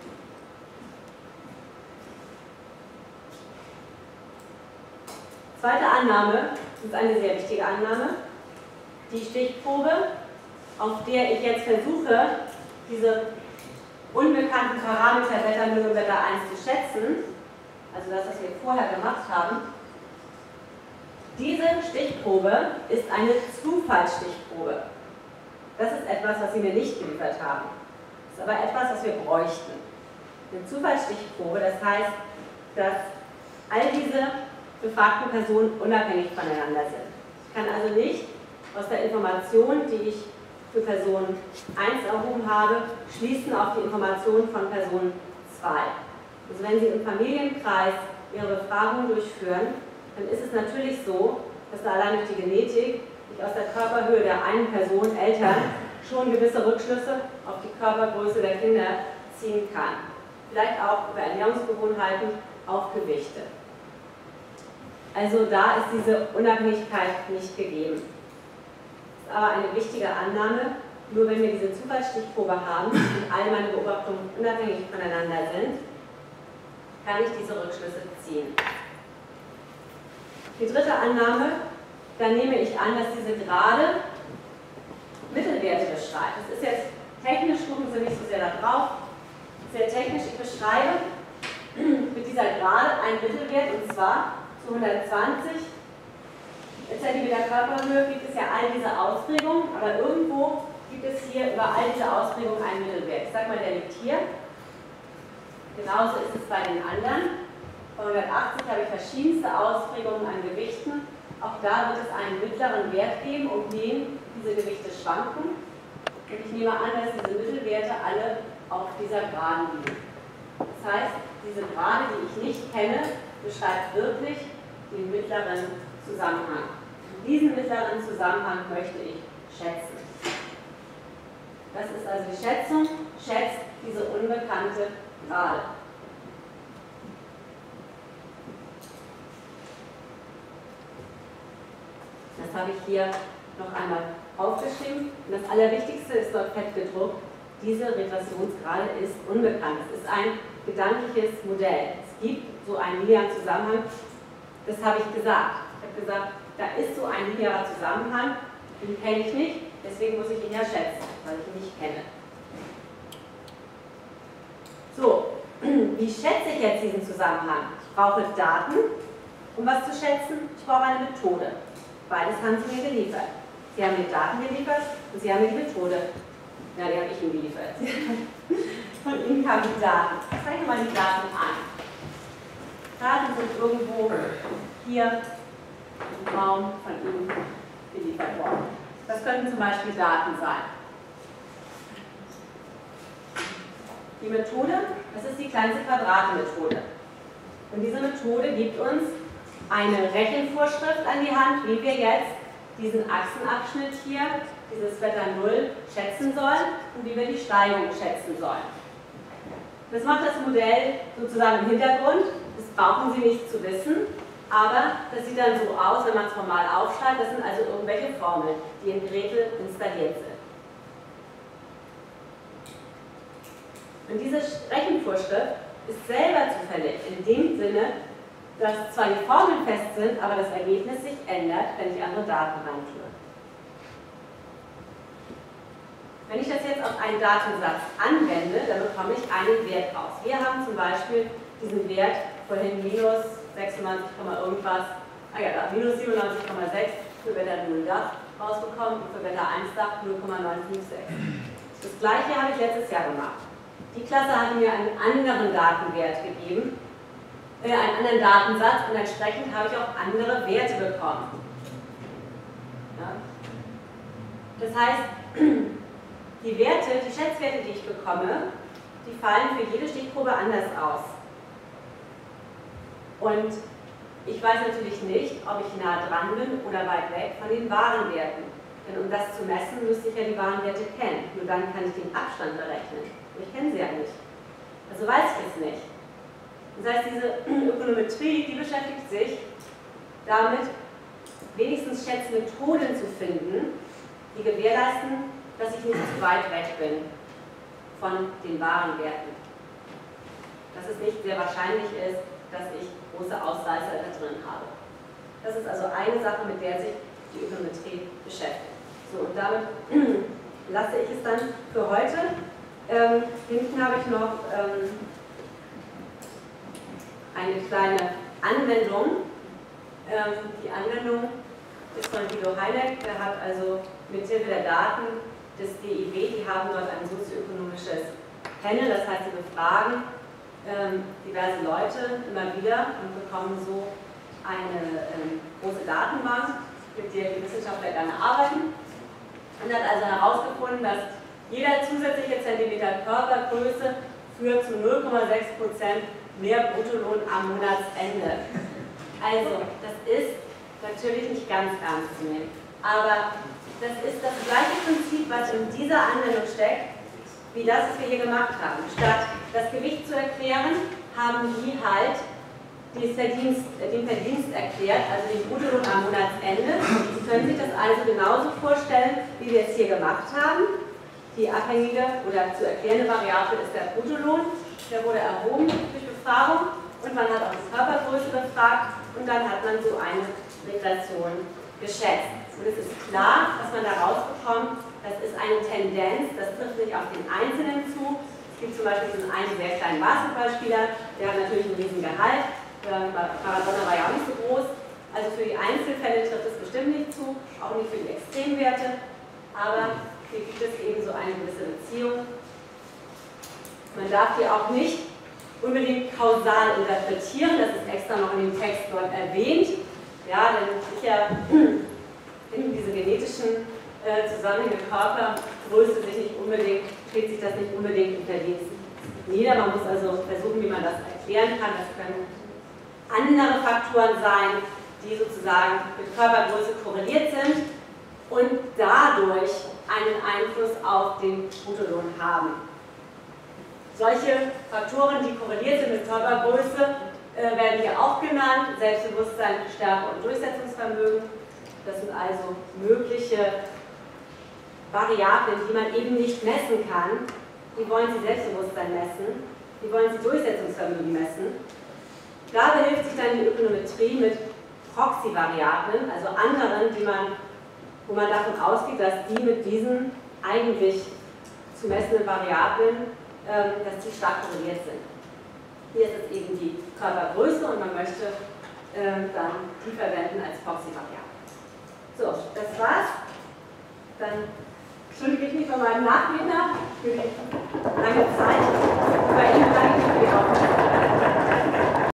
Zweite Annahme, das ist eine sehr wichtige Annahme, die Stichprobe, auf der ich jetzt versuche, diese unbekannten Parameter Beta null und Beta eins zu schätzen, also das, was wir vorher gemacht haben. Diese Stichprobe ist eine Zufallsstichprobe. Das ist etwas, was Sie mir nicht geliefert haben. Das ist aber etwas, was wir bräuchten. Eine Zufallsstichprobe, das heißt, dass all diese befragten Personen unabhängig voneinander sind. Ich kann also nicht aus der Information, die ich für Person eins erhoben habe, schließen auf die Information von Person zwei. Also wenn Sie im Familienkreis Ihre Befragung durchführen, dann ist es natürlich so, dass da allein durch die Genetik ich aus der Körperhöhe der einen Person, Eltern, schon gewisse Rückschlüsse auf die Körpergröße der Kinder ziehen kann. Vielleicht auch über Ernährungsgewohnheiten, auf Gewichte. Also da ist diese Unabhängigkeit nicht gegeben. Das ist aber eine wichtige Annahme. Nur wenn wir diese Zufallsstichprobe haben und all meine Beobachtungen unabhängig voneinander sind, kann ich diese Rückschlüsse ziehen. Die dritte Annahme, da nehme ich an, dass diese Gerade Mittelwerte beschreibt. Das ist jetzt technisch, gucken Sie nicht so sehr da drauf, sehr technisch. Ich beschreibe mit dieser Gerade einen Mittelwert, und zwar zu hundertzwanzig Zentimeter Körperhöhe gibt es ja all diese Ausprägungen, aber irgendwo gibt es hier über all diese Ausprägungen einen Mittelwert. Ich sage mal, der liegt hier. Genauso ist es bei den anderen. Bei hundertachtzig habe ich verschiedenste Ausprägungen an Gewichten. Auch da wird es einen mittleren Wert geben, um den diese Gewichte schwanken. Und ich nehme an, dass diese Mittelwerte alle auf dieser Geraden liegen. Das heißt, diese Gerade, die ich nicht kenne, beschreibt wirklich den mittleren Zusammenhang. Und diesen mittleren Zusammenhang möchte ich schätzen. Das ist also die Schätzung, schätzt diese unbekannte Gerade. Das habe ich hier noch einmal aufgeschrieben. Und das Allerwichtigste ist dort fett gedruckt, diese Regressionsgrade ist unbekannt. Es ist ein gedankliches Modell. Es gibt so einen linearen Zusammenhang, das habe ich gesagt. Ich habe gesagt, da ist so ein linearer Zusammenhang, den kenne ich nicht, deswegen muss ich ihn ja schätzen, weil ich ihn nicht kenne. So, wie schätze ich jetzt diesen Zusammenhang? Ich brauche Daten, um was zu schätzen. Ich brauche eine Methode. Beides haben Sie mir geliefert. Sie haben mir Daten geliefert und Sie haben mir die Methode. Ja, die habe ich Ihnen geliefert. Von Ihnen kamen die Daten. Ich zeige mal die Daten an. Daten sind irgendwo hier im Raum von Ihnen geliefert worden. Das könnten zum Beispiel Daten sein. Die Methode, das ist die kleinste Quadrate-Methode. Und diese Methode gibt uns eine Rechenvorschrift an die Hand, wie wir jetzt diesen Achsenabschnitt hier, dieses Beta null, schätzen sollen und wie wir die Steigung schätzen sollen. Das macht das Modell sozusagen im Hintergrund, das brauchen Sie nicht zu wissen, aber das sieht dann so aus, wenn man es formal aufschreibt. Das sind also irgendwelche Formeln, die in Gretel installiert sind. Und diese Rechenvorschrift ist selber zufällig in dem Sinne, dass zwar die Formeln fest sind, aber das Ergebnis sich ändert, wenn ich andere Daten reintue. Wenn ich das jetzt auf einen Datensatz anwende, dann bekomme ich einen Wert raus. Wir haben zum Beispiel diesen Wert vorhin minus sechsundneunzig, irgendwas, ah ja, da, minus siebenundneunzig Komma sechs für Beta null Dach rausbekommen und für Beta eins Dach null Komma neun fünf sechs. Das gleiche habe ich letztes Jahr gemacht. Die Klasse hatte mir einen anderen Datenwert gegeben, äh, einen anderen Datensatz, und entsprechend habe ich auch andere Werte bekommen. Ja. Das heißt, die Werte, die Schätzwerte, die ich bekomme, die fallen für jede Stichprobe anders aus. Und ich weiß natürlich nicht, ob ich nah dran bin oder weit weg von den wahren Werten. Denn um das zu messen, müsste ich ja die wahren Werte kennen. Nur dann kann ich den Abstand berechnen. Und ich kenne sie ja nicht. Also weiß ich es nicht. Das heißt, diese Ökonometrie, die beschäftigt sich damit, wenigstens Schätzmethoden zu finden, die gewährleisten, dass ich nicht zu weit weg bin von den wahren Werten. Dass es nicht sehr wahrscheinlich ist, dass ich große Ausreißer da drin habe. Das ist also eine Sache, mit der sich die Ökonometrie beschäftigt. So, und damit lasse ich es dann für heute. Ähm, hinten habe ich noch ähm, eine kleine Anwendung. Ähm, die Anwendung ist von Guido Heineck, der hat also mithilfe der Daten des D I W, die haben dort ein sozioökonomisches Panel, das heißt, sie befragen ähm, diverse Leute immer wieder und bekommen so eine ähm, große Datenbank. mit der die Wissenschaftler gerne arbeiten. Und hat also herausgefunden, dass jeder zusätzliche Zentimeter Körpergröße führt zu null Komma sechs Prozent mehr Bruttolohn am Monatsende. Also, das ist natürlich nicht ganz ernst zu nehmen. Aber das ist das gleiche Prinzip, was in dieser Anwendung steckt, wie das, was wir hier gemacht haben. Statt das Gewicht zu erklären, haben die halt den Verdienst, den Verdienst erklärt, also den Bruttolohn am Monatsende. Sie können sich das also genauso vorstellen, wie wir es hier gemacht haben. Die abhängige oder zu erklärende Variable ist der Bruttolohn. Der wurde erhoben durch Befragung und man hat auch die Körpergröße befragt und dann hat man so eine Regression geschätzt. Und es ist klar, was man da rausbekommt, das ist eine Tendenz, das trifft nicht auf den Einzelnen zu. Es gibt zum Beispiel diesen einen sehr kleinen Basketballspieler, der hat natürlich einen riesen Gehalt, Maradona war ja auch nicht so groß, also für die Einzelfälle trifft es bestimmt nicht zu, auch nicht für die Extremwerte, aber hier gibt es eben so eine gewisse Beziehung. Man darf hier auch nicht unbedingt kausal interpretieren, das ist extra noch in dem Text dort erwähnt. Ja, denn sicher finden diese genetischen äh, Zusammenhänge Körpergröße sich nicht unbedingt, steht sich das nicht unbedingt im Verdienst nieder. Man muss also versuchen, wie man das erklären kann. Das können andere Faktoren sein, die sozusagen mit Körpergröße korreliert sind und dadurch einen Einfluss auf den Bruttolohn haben. Solche Faktoren, die korreliert sind mit Körpergröße, äh, werden hier auch genannt, Selbstbewusstsein, Stärke und Durchsetzungsvermögen. Das sind also mögliche Variablen, die man eben nicht messen kann. Wie wollen Sie Selbstbewusstsein messen? Wie wollen Sie Durchsetzungsvermögen messen? Da behilft sich dann die Ökonometrie mit Proxy-Variablen, also anderen, die man, wo man davon ausgeht, dass die mit diesen eigentlich zu messenden Variablen, ähm, dass die stark korreliert sind. Hier ist es eben die Körpergröße und man möchte ähm, dann die verwenden als Proxy-Variable. So, das war's. Dann entschuldige ich mich bei meinem Nachredner für die lange Zeit.